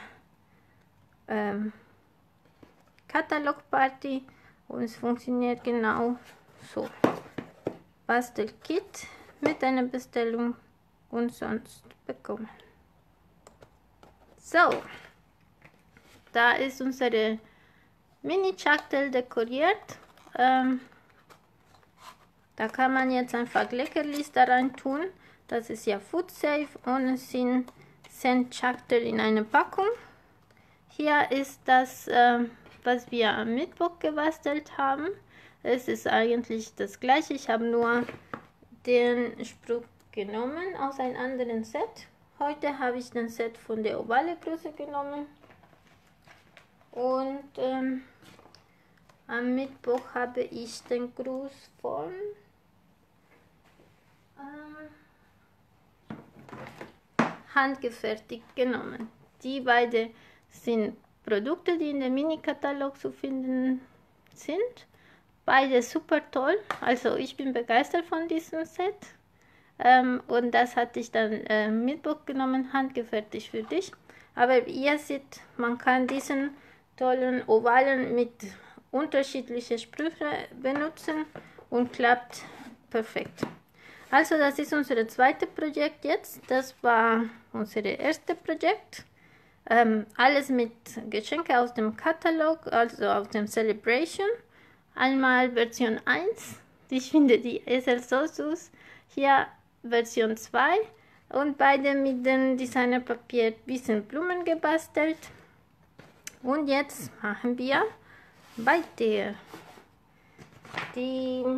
Katalogparty und es funktioniert genau so. Bastelkit mit einer Bestellung umsonst bekommen. So, da ist unsere Mini-Schachtel dekoriert. Da kann man jetzt einfach Leckerlis da rein tun. Das ist ja food safe und es sind 10 Schachtel in einer Packung. Hier ist das, was wir am Mittwoch gebastelt haben. Es ist eigentlich das gleiche. Ich habe nur den Spruch genommen aus einem anderen Set. Heute habe ich den Set von der ovale Größe genommen. Und am Mittwoch habe ich den Gruß von handgefertigt genommen. Die beiden sind Produkte, die in dem Mini-Katalog zu finden sind. Beide super toll. Also ich bin begeistert von diesem Set. Und das hatte ich dann Mittwoch genommen, handgefertigt für dich. Aber ihr seht, man kann diesen tollen Ovalen mit unterschiedlichen Sprüchen benutzen und klappt perfekt. Also das ist unser zweites Projekt jetzt. Das war unser erstes Projekt. Alles mit Geschenke aus dem Katalog, also aus dem Celebration. Einmal Version 1, ich finde die ist so süß. Hier Version 2 und beide mit dem Designerpapier ein bisschen Blumen gebastelt. Und jetzt machen wir weiter. Die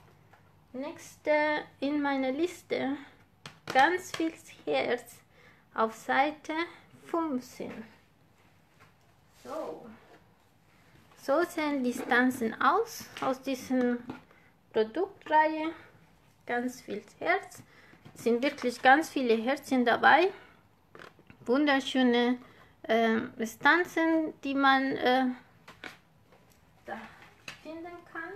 nächste in meiner Liste, ganz viel Herz, auf Seite 15. So sehen die Stanzen aus dieser Produktreihe. Ganz viel Herz. Es sind wirklich ganz viele Herzchen dabei. Wunderschöne Stanzen, die man da finden kann.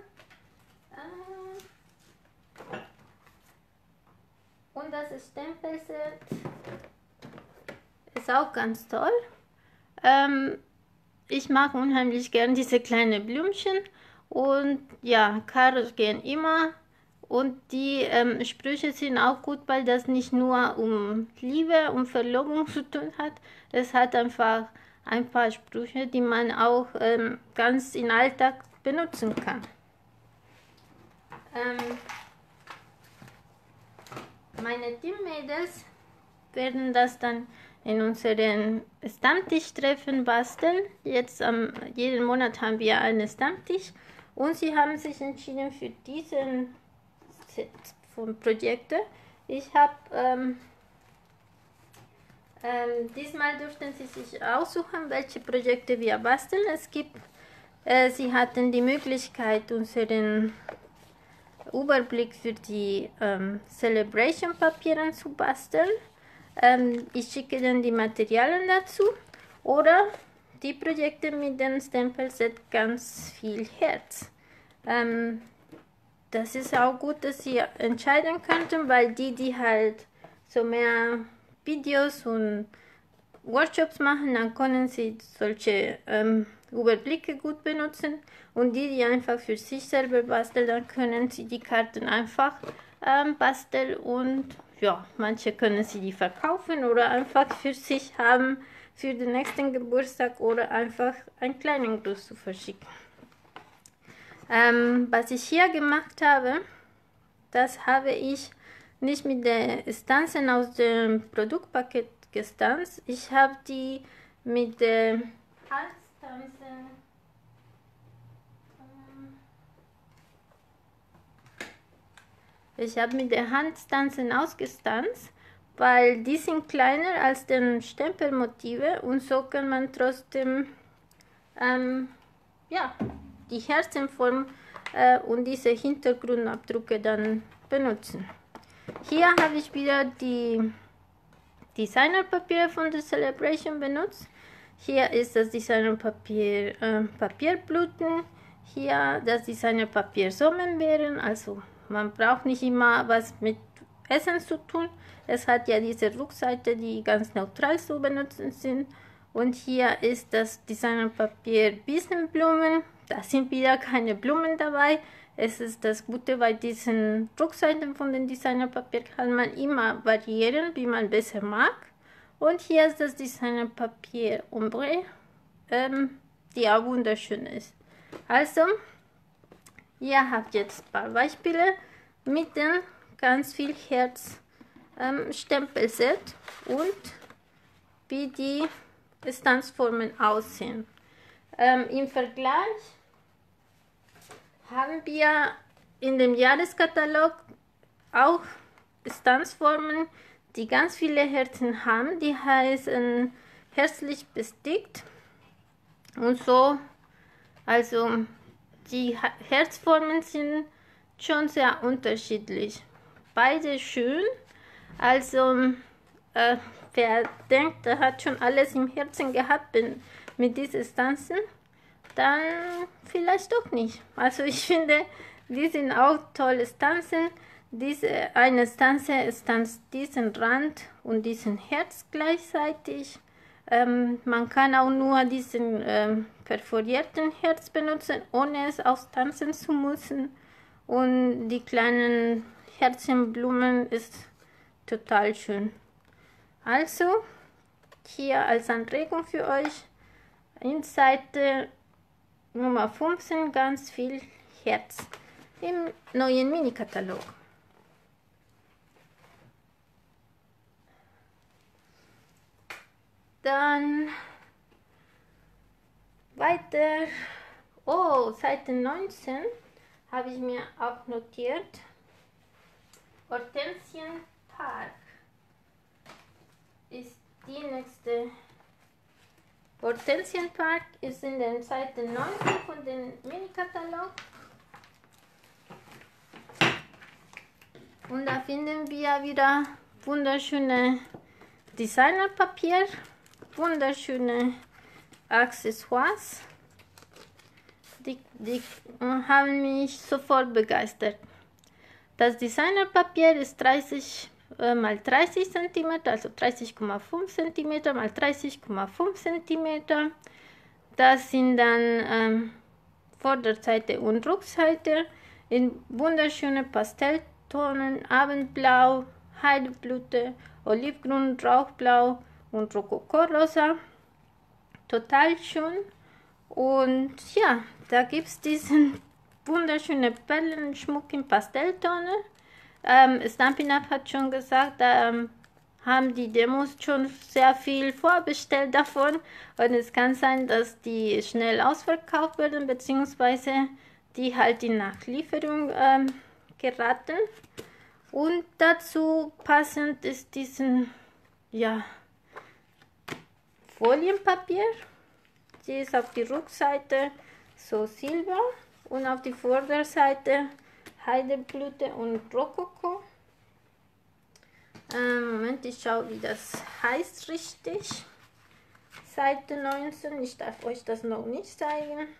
Und das Stempelset ist auch ganz toll. Ich mag unheimlich gern diese kleinen Blümchen und ja, Karos gehen immer und die Sprüche sind auch gut, weil das nicht nur um Liebe und Verlobung zu tun hat. Es hat einfach ein paar Sprüche, die man auch ganz im Alltag benutzen kann. Meine Teammädels werden das dann in unseren Stammtischtreffen basteln. Jetzt jeden Monat haben wir einen Stammtisch und sie haben sich entschieden für diesen Set von Projekten. Ich habe diesmal durften sie sich aussuchen, welche Projekte wir basteln. Sie hatten die Möglichkeit, unseren Überblick für die Celebration Papiere zu basteln. Ich schicke dann die Materialien dazu oder die Projekte mit dem Stempelset ganz viel Herz. Das ist auch gut, dass Sie entscheiden könnten, weil die halt so mehr Videos und Workshops machen, dann können Sie solche Überblicke gut benutzen und die einfach für sich selber basteln, dann können Sie die Karten einfach basteln und ja, manche können Sie die verkaufen oder einfach für sich haben für den nächsten Geburtstag oder einfach einen kleinen Gruß zu verschicken. Was ich hier gemacht habe, das habe ich nicht mit den Stanzen aus dem Produktpaket gestanzt. Ich habe die mit der Handstanzen ausgestanzt, weil die sind kleiner als die Stempelmotive und so kann man trotzdem ja, die Herzenform und diese Hintergrundabdrücke dann benutzen. Hier habe ich wieder die Designerpapier von der Celebration benutzt. Hier ist das Designerpapier Papierblüten. Hier das Designerpapier Sonnenbeeren. Also man braucht nicht immer was mit Essen zu tun. Es hat ja diese Rückseite, die ganz neutral zu benutzen sind. Und hier ist das Designerpapier Bienenblumen. Da sind wieder keine Blumen dabei. Es ist das Gute bei diesen Rückseiten von dem Designerpapier, kann man immer variieren, wie man besser mag. Und hier ist das Designerpapier Ombre, die auch wunderschön ist. Also, ihr habt jetzt ein paar Beispiele mit dem ganz viel Herz Stempelset und wie die Stanzformen aussehen. Im Vergleich haben wir in dem Jahreskatalog auch Stanzformen, die ganz viele Herzen haben. Die heißen herzlich bestickt und so. Also die Herzformen sind schon sehr unterschiedlich. Beide schön. Also wer denkt, er hat schon alles im Herzen gehabt mit diesen Stanzen, dann vielleicht doch nicht. Also ich finde, die sind auch tolle Stanzen. Eine Stanze stanzt diesen Rand und diesen Herz gleichzeitig. Man kann auch nur diesen perforierten Herz benutzen, ohne es austanzen zu müssen. Und die kleinen Herzchenblumen ist total schön. Also, hier als Anregung für euch, in Seite Nummer 15 ganz viel Herz im neuen Mini-Katalog. Dann weiter, Seite 19 habe ich mir auch notiert, Hortensienpark ist Die nächste Hortensienpark ist in der Seite 19 von dem Mini-Katalog. Und da finden wir wieder wunderschöne Designerpapier, wunderschöne Accessoires. Die haben mich sofort begeistert. Das Designerpapier ist 30 mal 30 cm, also 30,5 cm mal 30,5 cm. Das sind dann Vorderseite und Rückseite in wunderschöne Pastelltonen, Abendblau, Heideblüte, Olivgrün, Rauchblau und Rokoko-Rosa. Total schön. Und ja, da gibt es diesen wunderschönen Perlenschmuck in Pastelltöne. Stampin' Up hat schon gesagt, haben die Demos schon sehr viel vorbestellt davon. Und es kann sein, dass die schnell ausverkauft werden, beziehungsweise die halt in Nachlieferung geraten. Und dazu passend ist diesen, ja, Folienpapier. Die ist auf die Rückseite so silber und auf die Vorderseite Heideblüte und Rokoko. Moment, ich schaue, wie das heißt richtig. Seite 19, ich darf euch das noch nicht zeigen.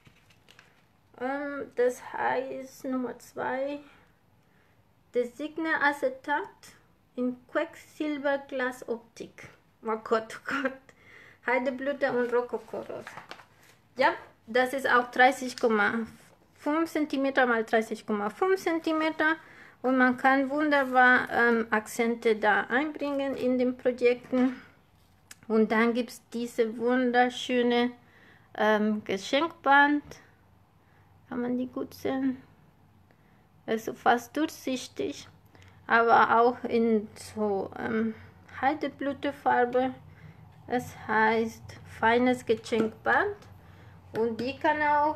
Das heißt Nummer 2, Designe Acetat in Quecksilberglas Optik. Oh Gott, oh Gott. Heideblüte und Rokoko-Rosa. Ja, das ist auch 30,5 cm mal 30,5 cm und man kann wunderbar Akzente da einbringen in den Projekten. Und dann gibt es diese wunderschöne Geschenkband. Kann man die gut sehen? Also fast durchsichtig, aber auch in so Heideblütefarbe. Es heißt feines Geschenkband und die kann auch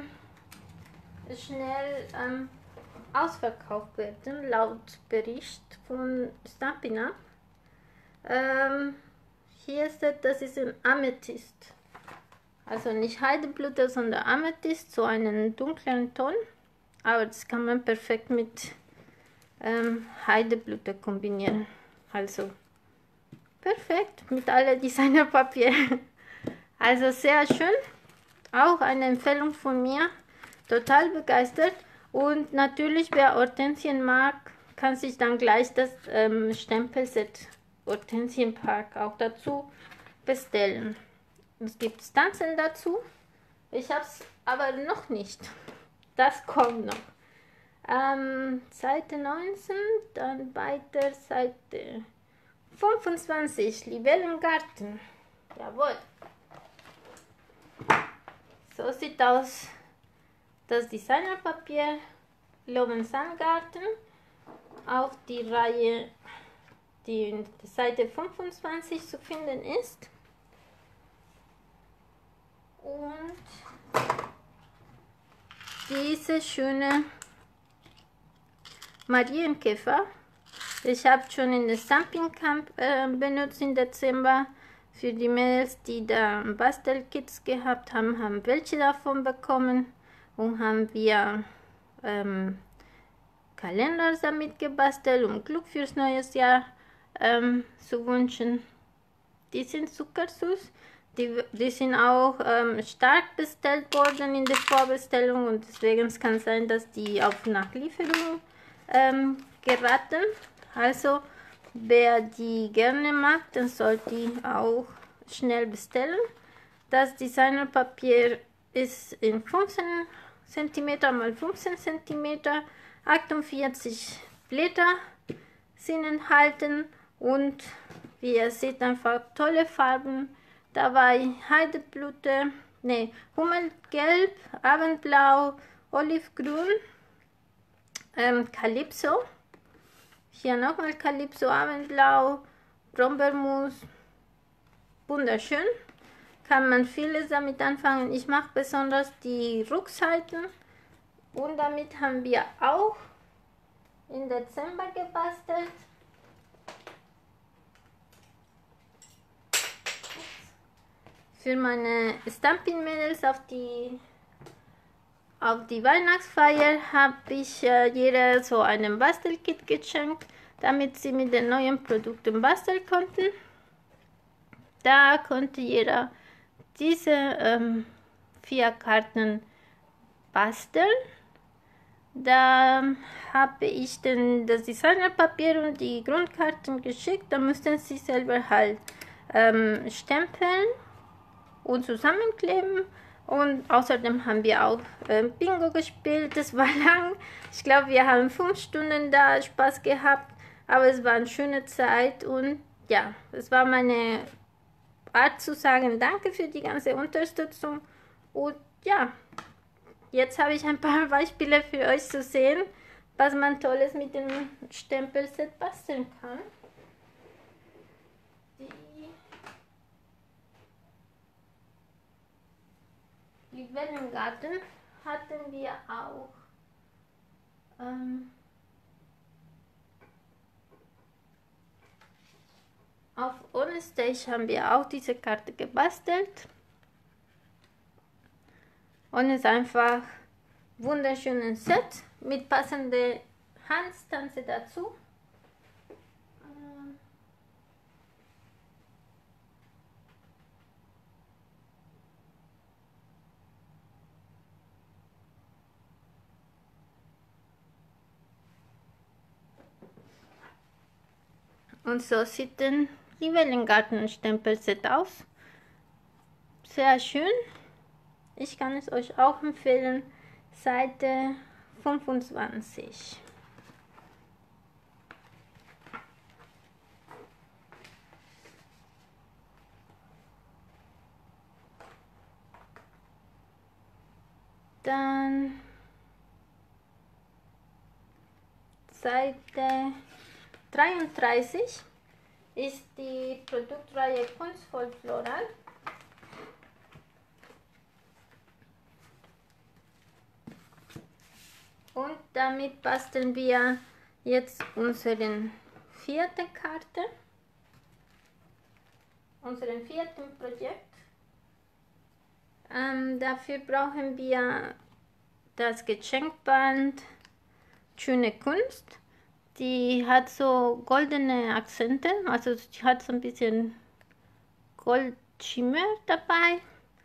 schnell ausverkauft werden, laut Bericht von Stampin' Up. Hier steht, das ist ein Amethyst. Also nicht Heideblüte, sondern Amethyst, so einen dunklen Ton. Aber das kann man perfekt mit Heideblüte kombinieren. Also perfekt mit alle Designerpapier. Also sehr schön. Auch eine Empfehlung von mir. Total begeistert. Und natürlich, wer Hortensien mag, kann sich dann gleich das Stempelset Hortensienpark auch dazu bestellen. Es gibt Stanzen dazu. Ich habe es aber noch nicht. Das kommt noch. Seite 19, dann weiter Seite 25, Libellengarten. Jawohl. So sieht aus das Designerpapier Löwenzahngarten auf die Reihe, die in der Seite 25 zu finden ist. Und diese schöne Marienkäfer. Ich habe schon in der Stampin' Camp benutzt im Dezember. Für die Mädels, die da Bastelkits gehabt haben, haben welche davon bekommen. Und haben wir Kalender damit gebastelt, um Glück fürs neue Jahr zu wünschen. Die sind zuckersüß. Die sind auch stark bestellt worden in der Vorbestellung und deswegen kann es sein, dass die auf Nachlieferung geraten. Also wer die gerne mag, dann sollte die auch schnell bestellen. Das Designerpapier ist in 15 cm mal 15 cm, 48 Blätter sind enthalten und wie ihr seht, einfach tolle Farben dabei. Heideblüte, Hummelgelb, Abendblau, Olivgrün, Calypso. Hier nochmal Calypso, Abendblau, Brombeermus. Wunderschön. Kann man vieles damit anfangen. Ich mache besonders die Rückseiten. Und damit haben wir auch im Dezember gebastelt. für meine Stampin'-Mädels auf die Weihnachtsfeier habe ich jeder so einen Bastelkit geschenkt, damit sie mit den neuen Produkten basteln konnten. Da konnte jeder diese 4 Karten basteln. Da habe ich das Designerpapier und die Grundkarten geschickt. Da mussten sie selber halt stempeln und zusammenkleben. Und außerdem haben wir auch Bingo gespielt. Das war lang. Ich glaube, wir haben 5 Stunden da Spaß gehabt. Aber es war eine schöne Zeit. Und ja, es war meine Art zu sagen, danke für die ganze Unterstützung. Und ja, jetzt habe ich ein paar Beispiele für euch zu sehen, was man Tolles mit dem Stempelset basteln kann. Die Libellengarten hatten wir auch. Auf Onestage haben wir auch diese Karte gebastelt. Und es ist einfach ein wunderschönes Set mit passender Handstanze dazu. Und so sieht ein Libellengarten-Stempelset aus. Sehr schön. Ich kann es euch auch empfehlen. Seite 25. Dann Seite 33 ist die Produktreihe Kunstvoll Floral. Und damit basteln wir jetzt unseren vierten Projekt. Dafür brauchen wir das Geschenkband Schöne Kunst. Die hat so goldene Akzente, also die hat so ein bisschen Goldschimmer dabei.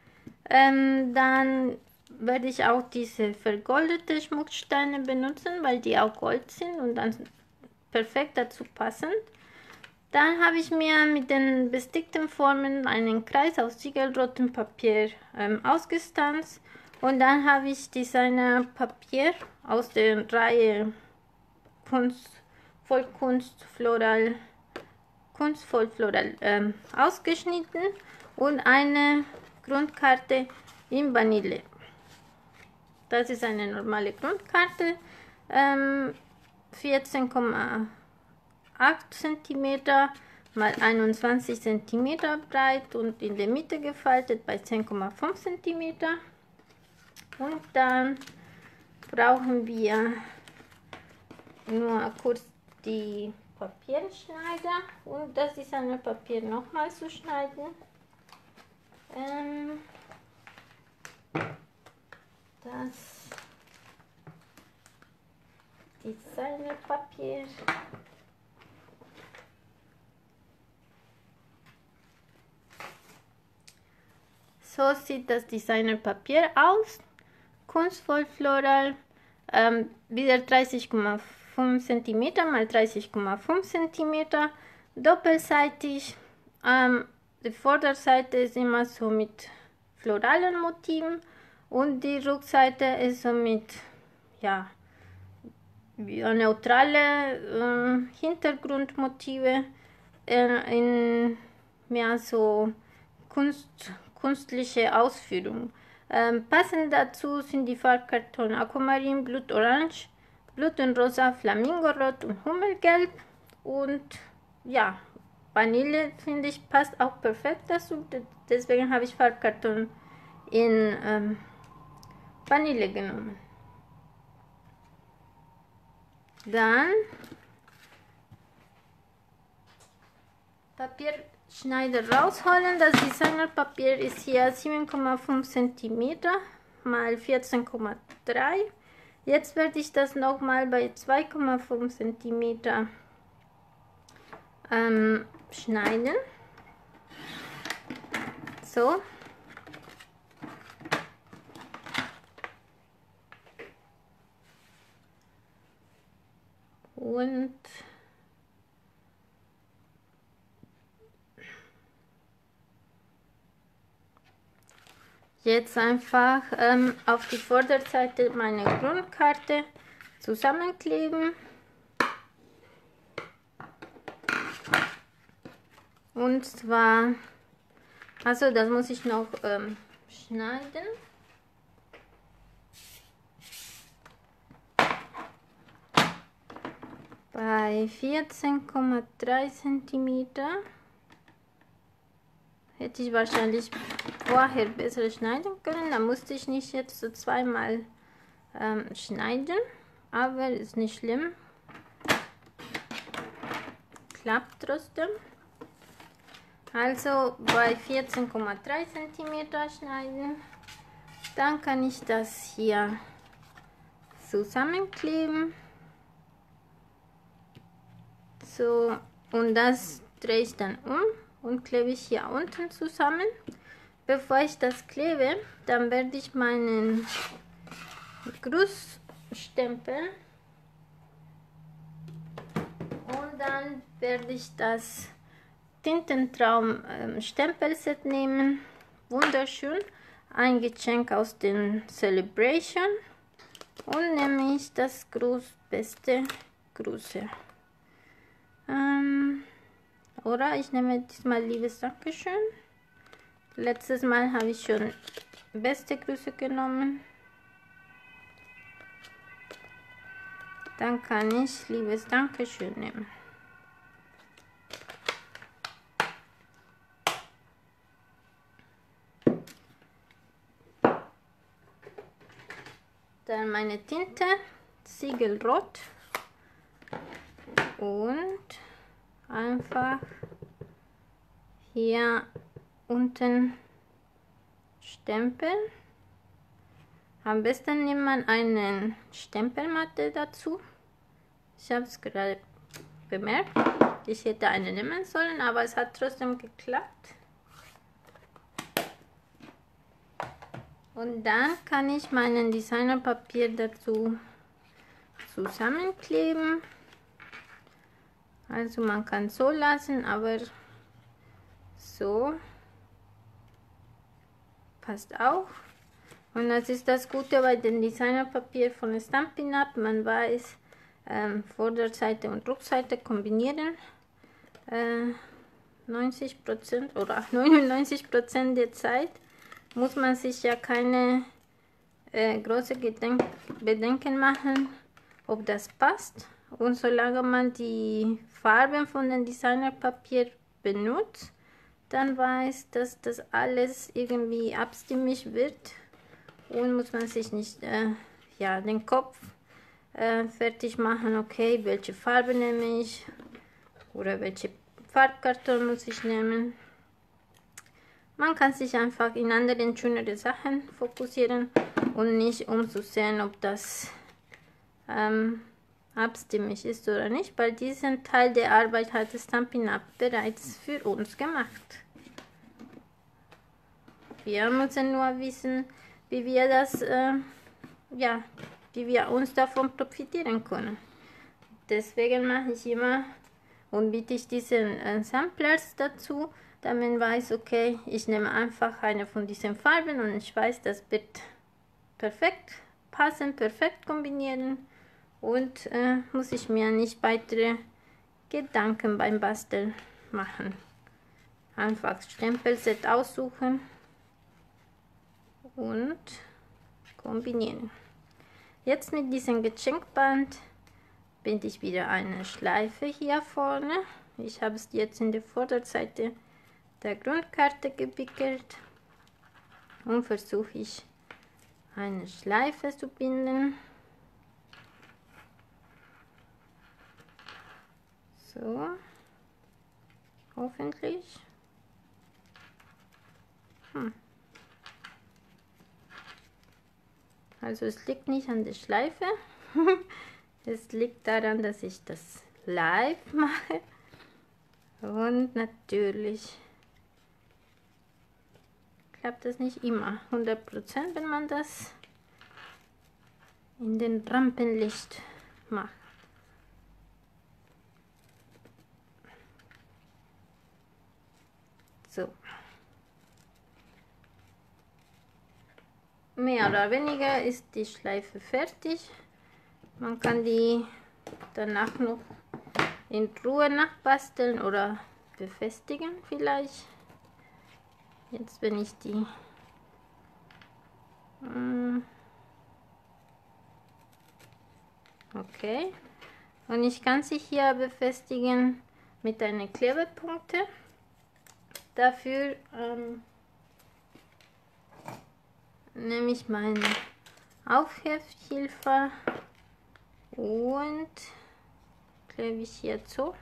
Dann werde ich auch diese vergoldete Schmucksteine benutzen, weil die auch Gold sind und dann perfekt dazu passen. Dann habe ich mir mit den bestickten Formen einen Kreis aus ziegelrotem Papier ausgestanzt und dann habe ich Designerpapier aus der Reihe Kunstvoll Floral ausgeschnitten und eine Grundkarte in Vanille. Das ist eine normale Grundkarte, 14,8 cm mal 21 cm breit und in der Mitte gefaltet bei 10,5 cm. Und dann brauchen wir nur kurz die Papierschneider und das ist ein Papier nochmal zu schneiden. Das Designerpapier. So sieht das Designerpapier aus. Kunstvoll Floral, wieder 30,5 cm mal 30,5 cm, doppelseitig. Die Vorderseite ist immer so mit floralen Motiven und die Rückseite ist so mit ja, neutrale Hintergrundmotive in mehr so kunstliche Ausführung. Passend dazu sind die Farbkarton Aquamarin, Blutorange, Blutenrosa, Flamingo-Rot und Hummelgelb. Und ja, Vanille finde ich passt auch perfekt dazu. Deswegen habe ich Farbkarton in Vanille genommen. Dann Schneider rausholen. Das Designerpapier ist hier 7,5 cm mal 14,3. Jetzt werde ich das nochmal bei 2,5 cm schneiden. So. Und jetzt einfach auf die Vorderseite meine Grundkarte zusammenkleben. Und zwar, also das muss ich noch schneiden. Bei 14,3 cm hätte ich wahrscheinlich vorher besser schneiden können. Da musste ich nicht jetzt so zweimal schneiden, aber ist nicht schlimm. Klappt trotzdem. Also bei 14,3 cm schneiden. Dann kann ich das hier zusammenkleben. So, und das drehe ich dann um und klebe ich hier unten zusammen. Bevor ich das klebe, dann werde ich meinen Gruß stempeln und dann werde ich das Tintentraum Stempelset nehmen. Wunderschön, ein Geschenk aus den Celebration, und nämlich das beste Grüße. Oder ich nehme diesmal liebes Dankeschön. Letztes Mal habe ich schon beste Grüße genommen. Dann kann ich liebes Dankeschön nehmen. Dann meine Tinte, Siegelrot, und einfach hier unten stempeln. Am besten nimmt man eine Stempelmatte dazu. Ich habe es gerade bemerkt. Ich hätte eine nehmen sollen, aber es hat trotzdem geklappt. Und dann kann ich meinen Designerpapier dazu zusammenkleben. Also man kann so lassen, aber so passt auch. Und das ist das Gute bei dem Designerpapier von Stampin' Up. Man weiß, Vorderseite und Rückseite kombinieren. 90% oder 99% der Zeit muss man sich ja keine große Bedenken machen, ob das passt. Und solange man die Farben von dem Designerpapier benutzt, dann weiß, dass das alles irgendwie abstimmig wird, und muss man sich nicht ja, den Kopf fertig machen, okay, welche Farbe nehme ich oder welche Farbkarton muss ich nehmen. Man kann sich einfach in anderen schönere Sachen fokussieren und nicht um zu sehen, ob das abstimmig ist oder nicht, weil diesen Teil der Arbeit hat Stampin' Up bereits für uns gemacht. Wir müssen nur wissen, wie wir das, ja, wie wir uns davon profitieren können. Deswegen mache ich immer und biete ich diesen Samplers dazu, damit man weiß, okay, ich nehme einfach eine von diesen Farben und ich weiß, das wird perfekt passen, perfekt kombinieren, und muss ich mir nicht weitere Gedanken beim Basteln machen. Einfach Stempelset aussuchen und kombinieren. Jetzt mit diesem Geschenkband binde ich wieder eine Schleife hier vorne. Ich habe es jetzt in der Vorderseite der Grundkarte gewickelt und versuche ich eine Schleife zu binden. So, hoffentlich. Also es liegt nicht an der Schleife, es liegt daran, dass ich das live mache und natürlich klappt das nicht immer 100%, wenn man das in den Rampenlicht macht. So. Mehr oder weniger ist die Schleife fertig. Man kann die danach noch in Ruhe nachbasteln oder befestigen vielleicht. Jetzt wenn ich die okay, und ich kann sie hier befestigen mit einer Klebepunkte. Dafür nehme ich meine Aufhefthilfe und klebe ich hier so.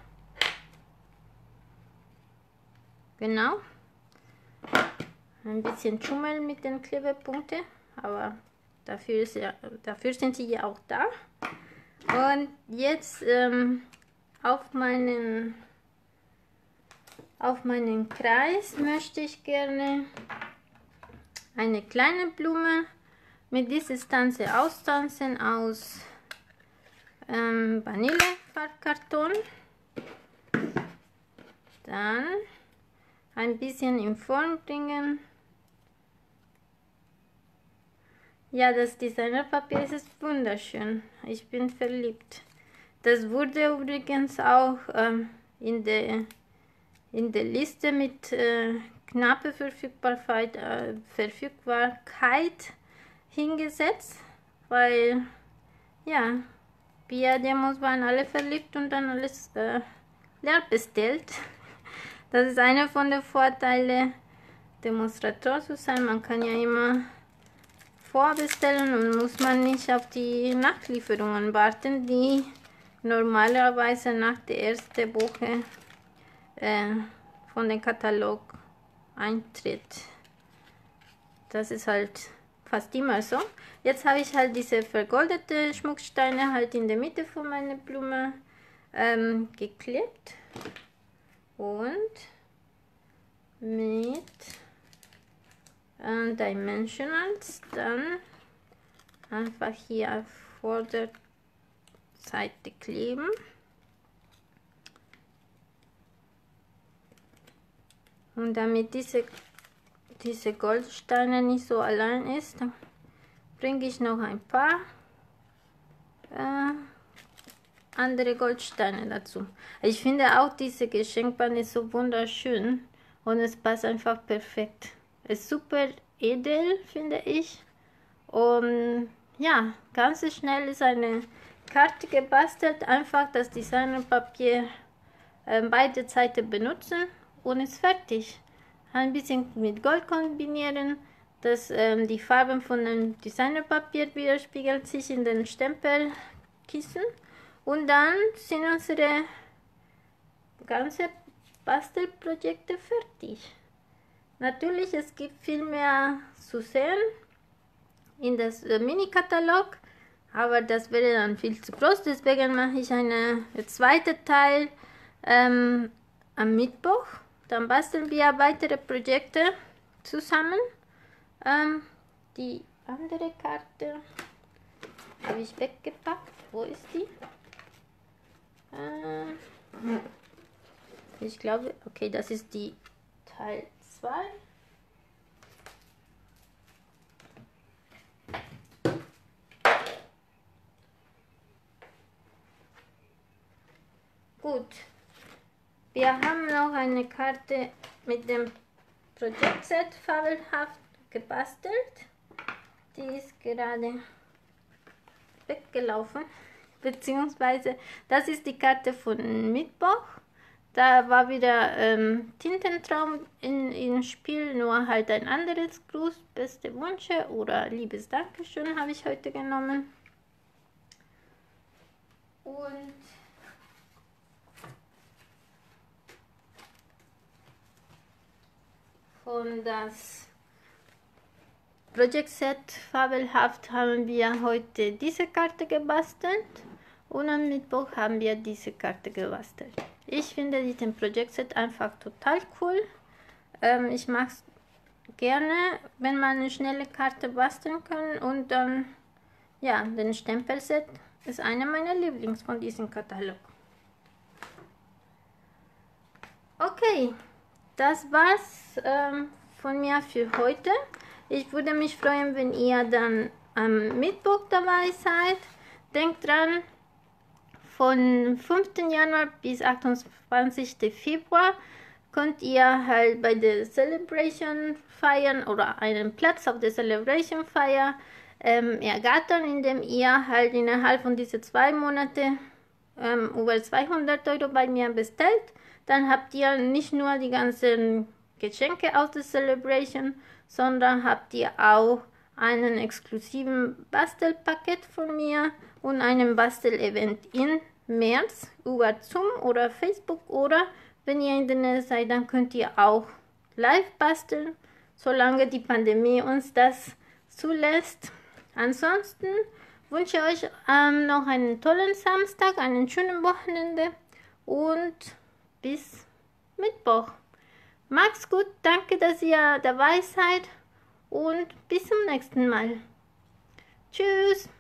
Genau. Ein bisschen schummeln mit den Klebepunkten, aber dafür sind sie ja auch da. Und jetzt auf meinen Kreis möchte ich gerne eine kleine Blume mit dieser Stanze austanzen aus Vanillefarbkarton. Dann ein bisschen in Form bringen. Ja, das Designerpapier ist wunderschön. Ich bin verliebt. Das wurde übrigens auch in der Liste mit knappe Verfügbarkeit hingesetzt, weil ja, Dia-Demos waren alle verliebt und dann alles leer bestellt. Das ist einer von den Vorteilen, Demonstrator zu sein. Man kann ja immer vorbestellen und muss man nicht auf die Nachlieferungen warten, die normalerweise nach der ersten Woche von dem Katalog eintritt. Das ist halt fast immer so. Jetzt habe ich halt diese vergoldete Schmucksteine halt in der Mitte von meiner Blume geklebt und mit Dimensionals dann einfach hier vor der Seite kleben. Und damit diese Goldsteine nicht so allein ist, dann bringe ich noch ein paar andere Goldsteine dazu. Ich finde auch diese Geschenkband ist so wunderschön und es passt einfach perfekt. Ist super edel, finde ich. Und ja, ganz schnell ist eine Karte gebastelt. Einfach das Designerpapier beide Seiten benutzen und ist fertig. Ein bisschen mit Gold kombinieren, dass die Farben von dem Designerpapier widerspiegelt sich in den Stempelkissen. Und dann sind unsere ganzen Bastelprojekte fertig. Natürlich, es gibt viel mehr zu sehen in das Mini-Katalog, aber das wäre dann viel zu groß, deswegen mache ich einen zweiten Teil am Mittwoch. Dann basteln wir weitere Projekte zusammen. Die andere Karte habe ich weggepackt. Wo ist die? Ich glaube, okay, das ist die Teil 2. Gut, wir haben noch eine Karte mit dem Projektset fabelhaft gebastelt. Die ist gerade weggelaufen, beziehungsweise das ist die Karte von Mittwoch. Da war wieder Tintentraum im Spiel, nur halt ein anderes Gruß, beste Wünsche oder liebes Dankeschön habe ich heute genommen. Und von das Project Set Fabelhaft haben wir heute diese Karte gebastelt und am Mittwoch haben wir diese Karte gebastelt. Ich finde diesen Project Set einfach total cool. Ich mag es gerne, wenn man eine schnelle Karte basteln kann, und dann, ja, den Stempelset ist einer meiner Lieblings von diesem Katalog. Okay, das war's von mir für heute. Ich würde mich freuen, wenn ihr dann am Mittwoch dabei seid. Denkt dran, von 5. Januar bis 28. Februar könnt ihr halt bei der Celebration feiern oder einen Platz auf der Celebration Feier ergattern, indem ihr halt innerhalb von diesen 2 Monate über 200 € bei mir bestellt. Dann habt ihr nicht nur die ganzen Geschenke aus der Celebration, sondern habt ihr auch einen exklusiven Bastelpaket von mir und einen Bastel-Event im März über Zoom oder Facebook, oder wenn ihr in der Nähe seid, dann könnt ihr auch live basteln, solange die Pandemie uns das zulässt. Ansonsten wünsche ich euch noch einen tollen Samstag, einen schönen Wochenende und bis Mittwoch. Macht's gut, danke, dass ihr dabei seid und bis zum nächsten Mal. Tschüss!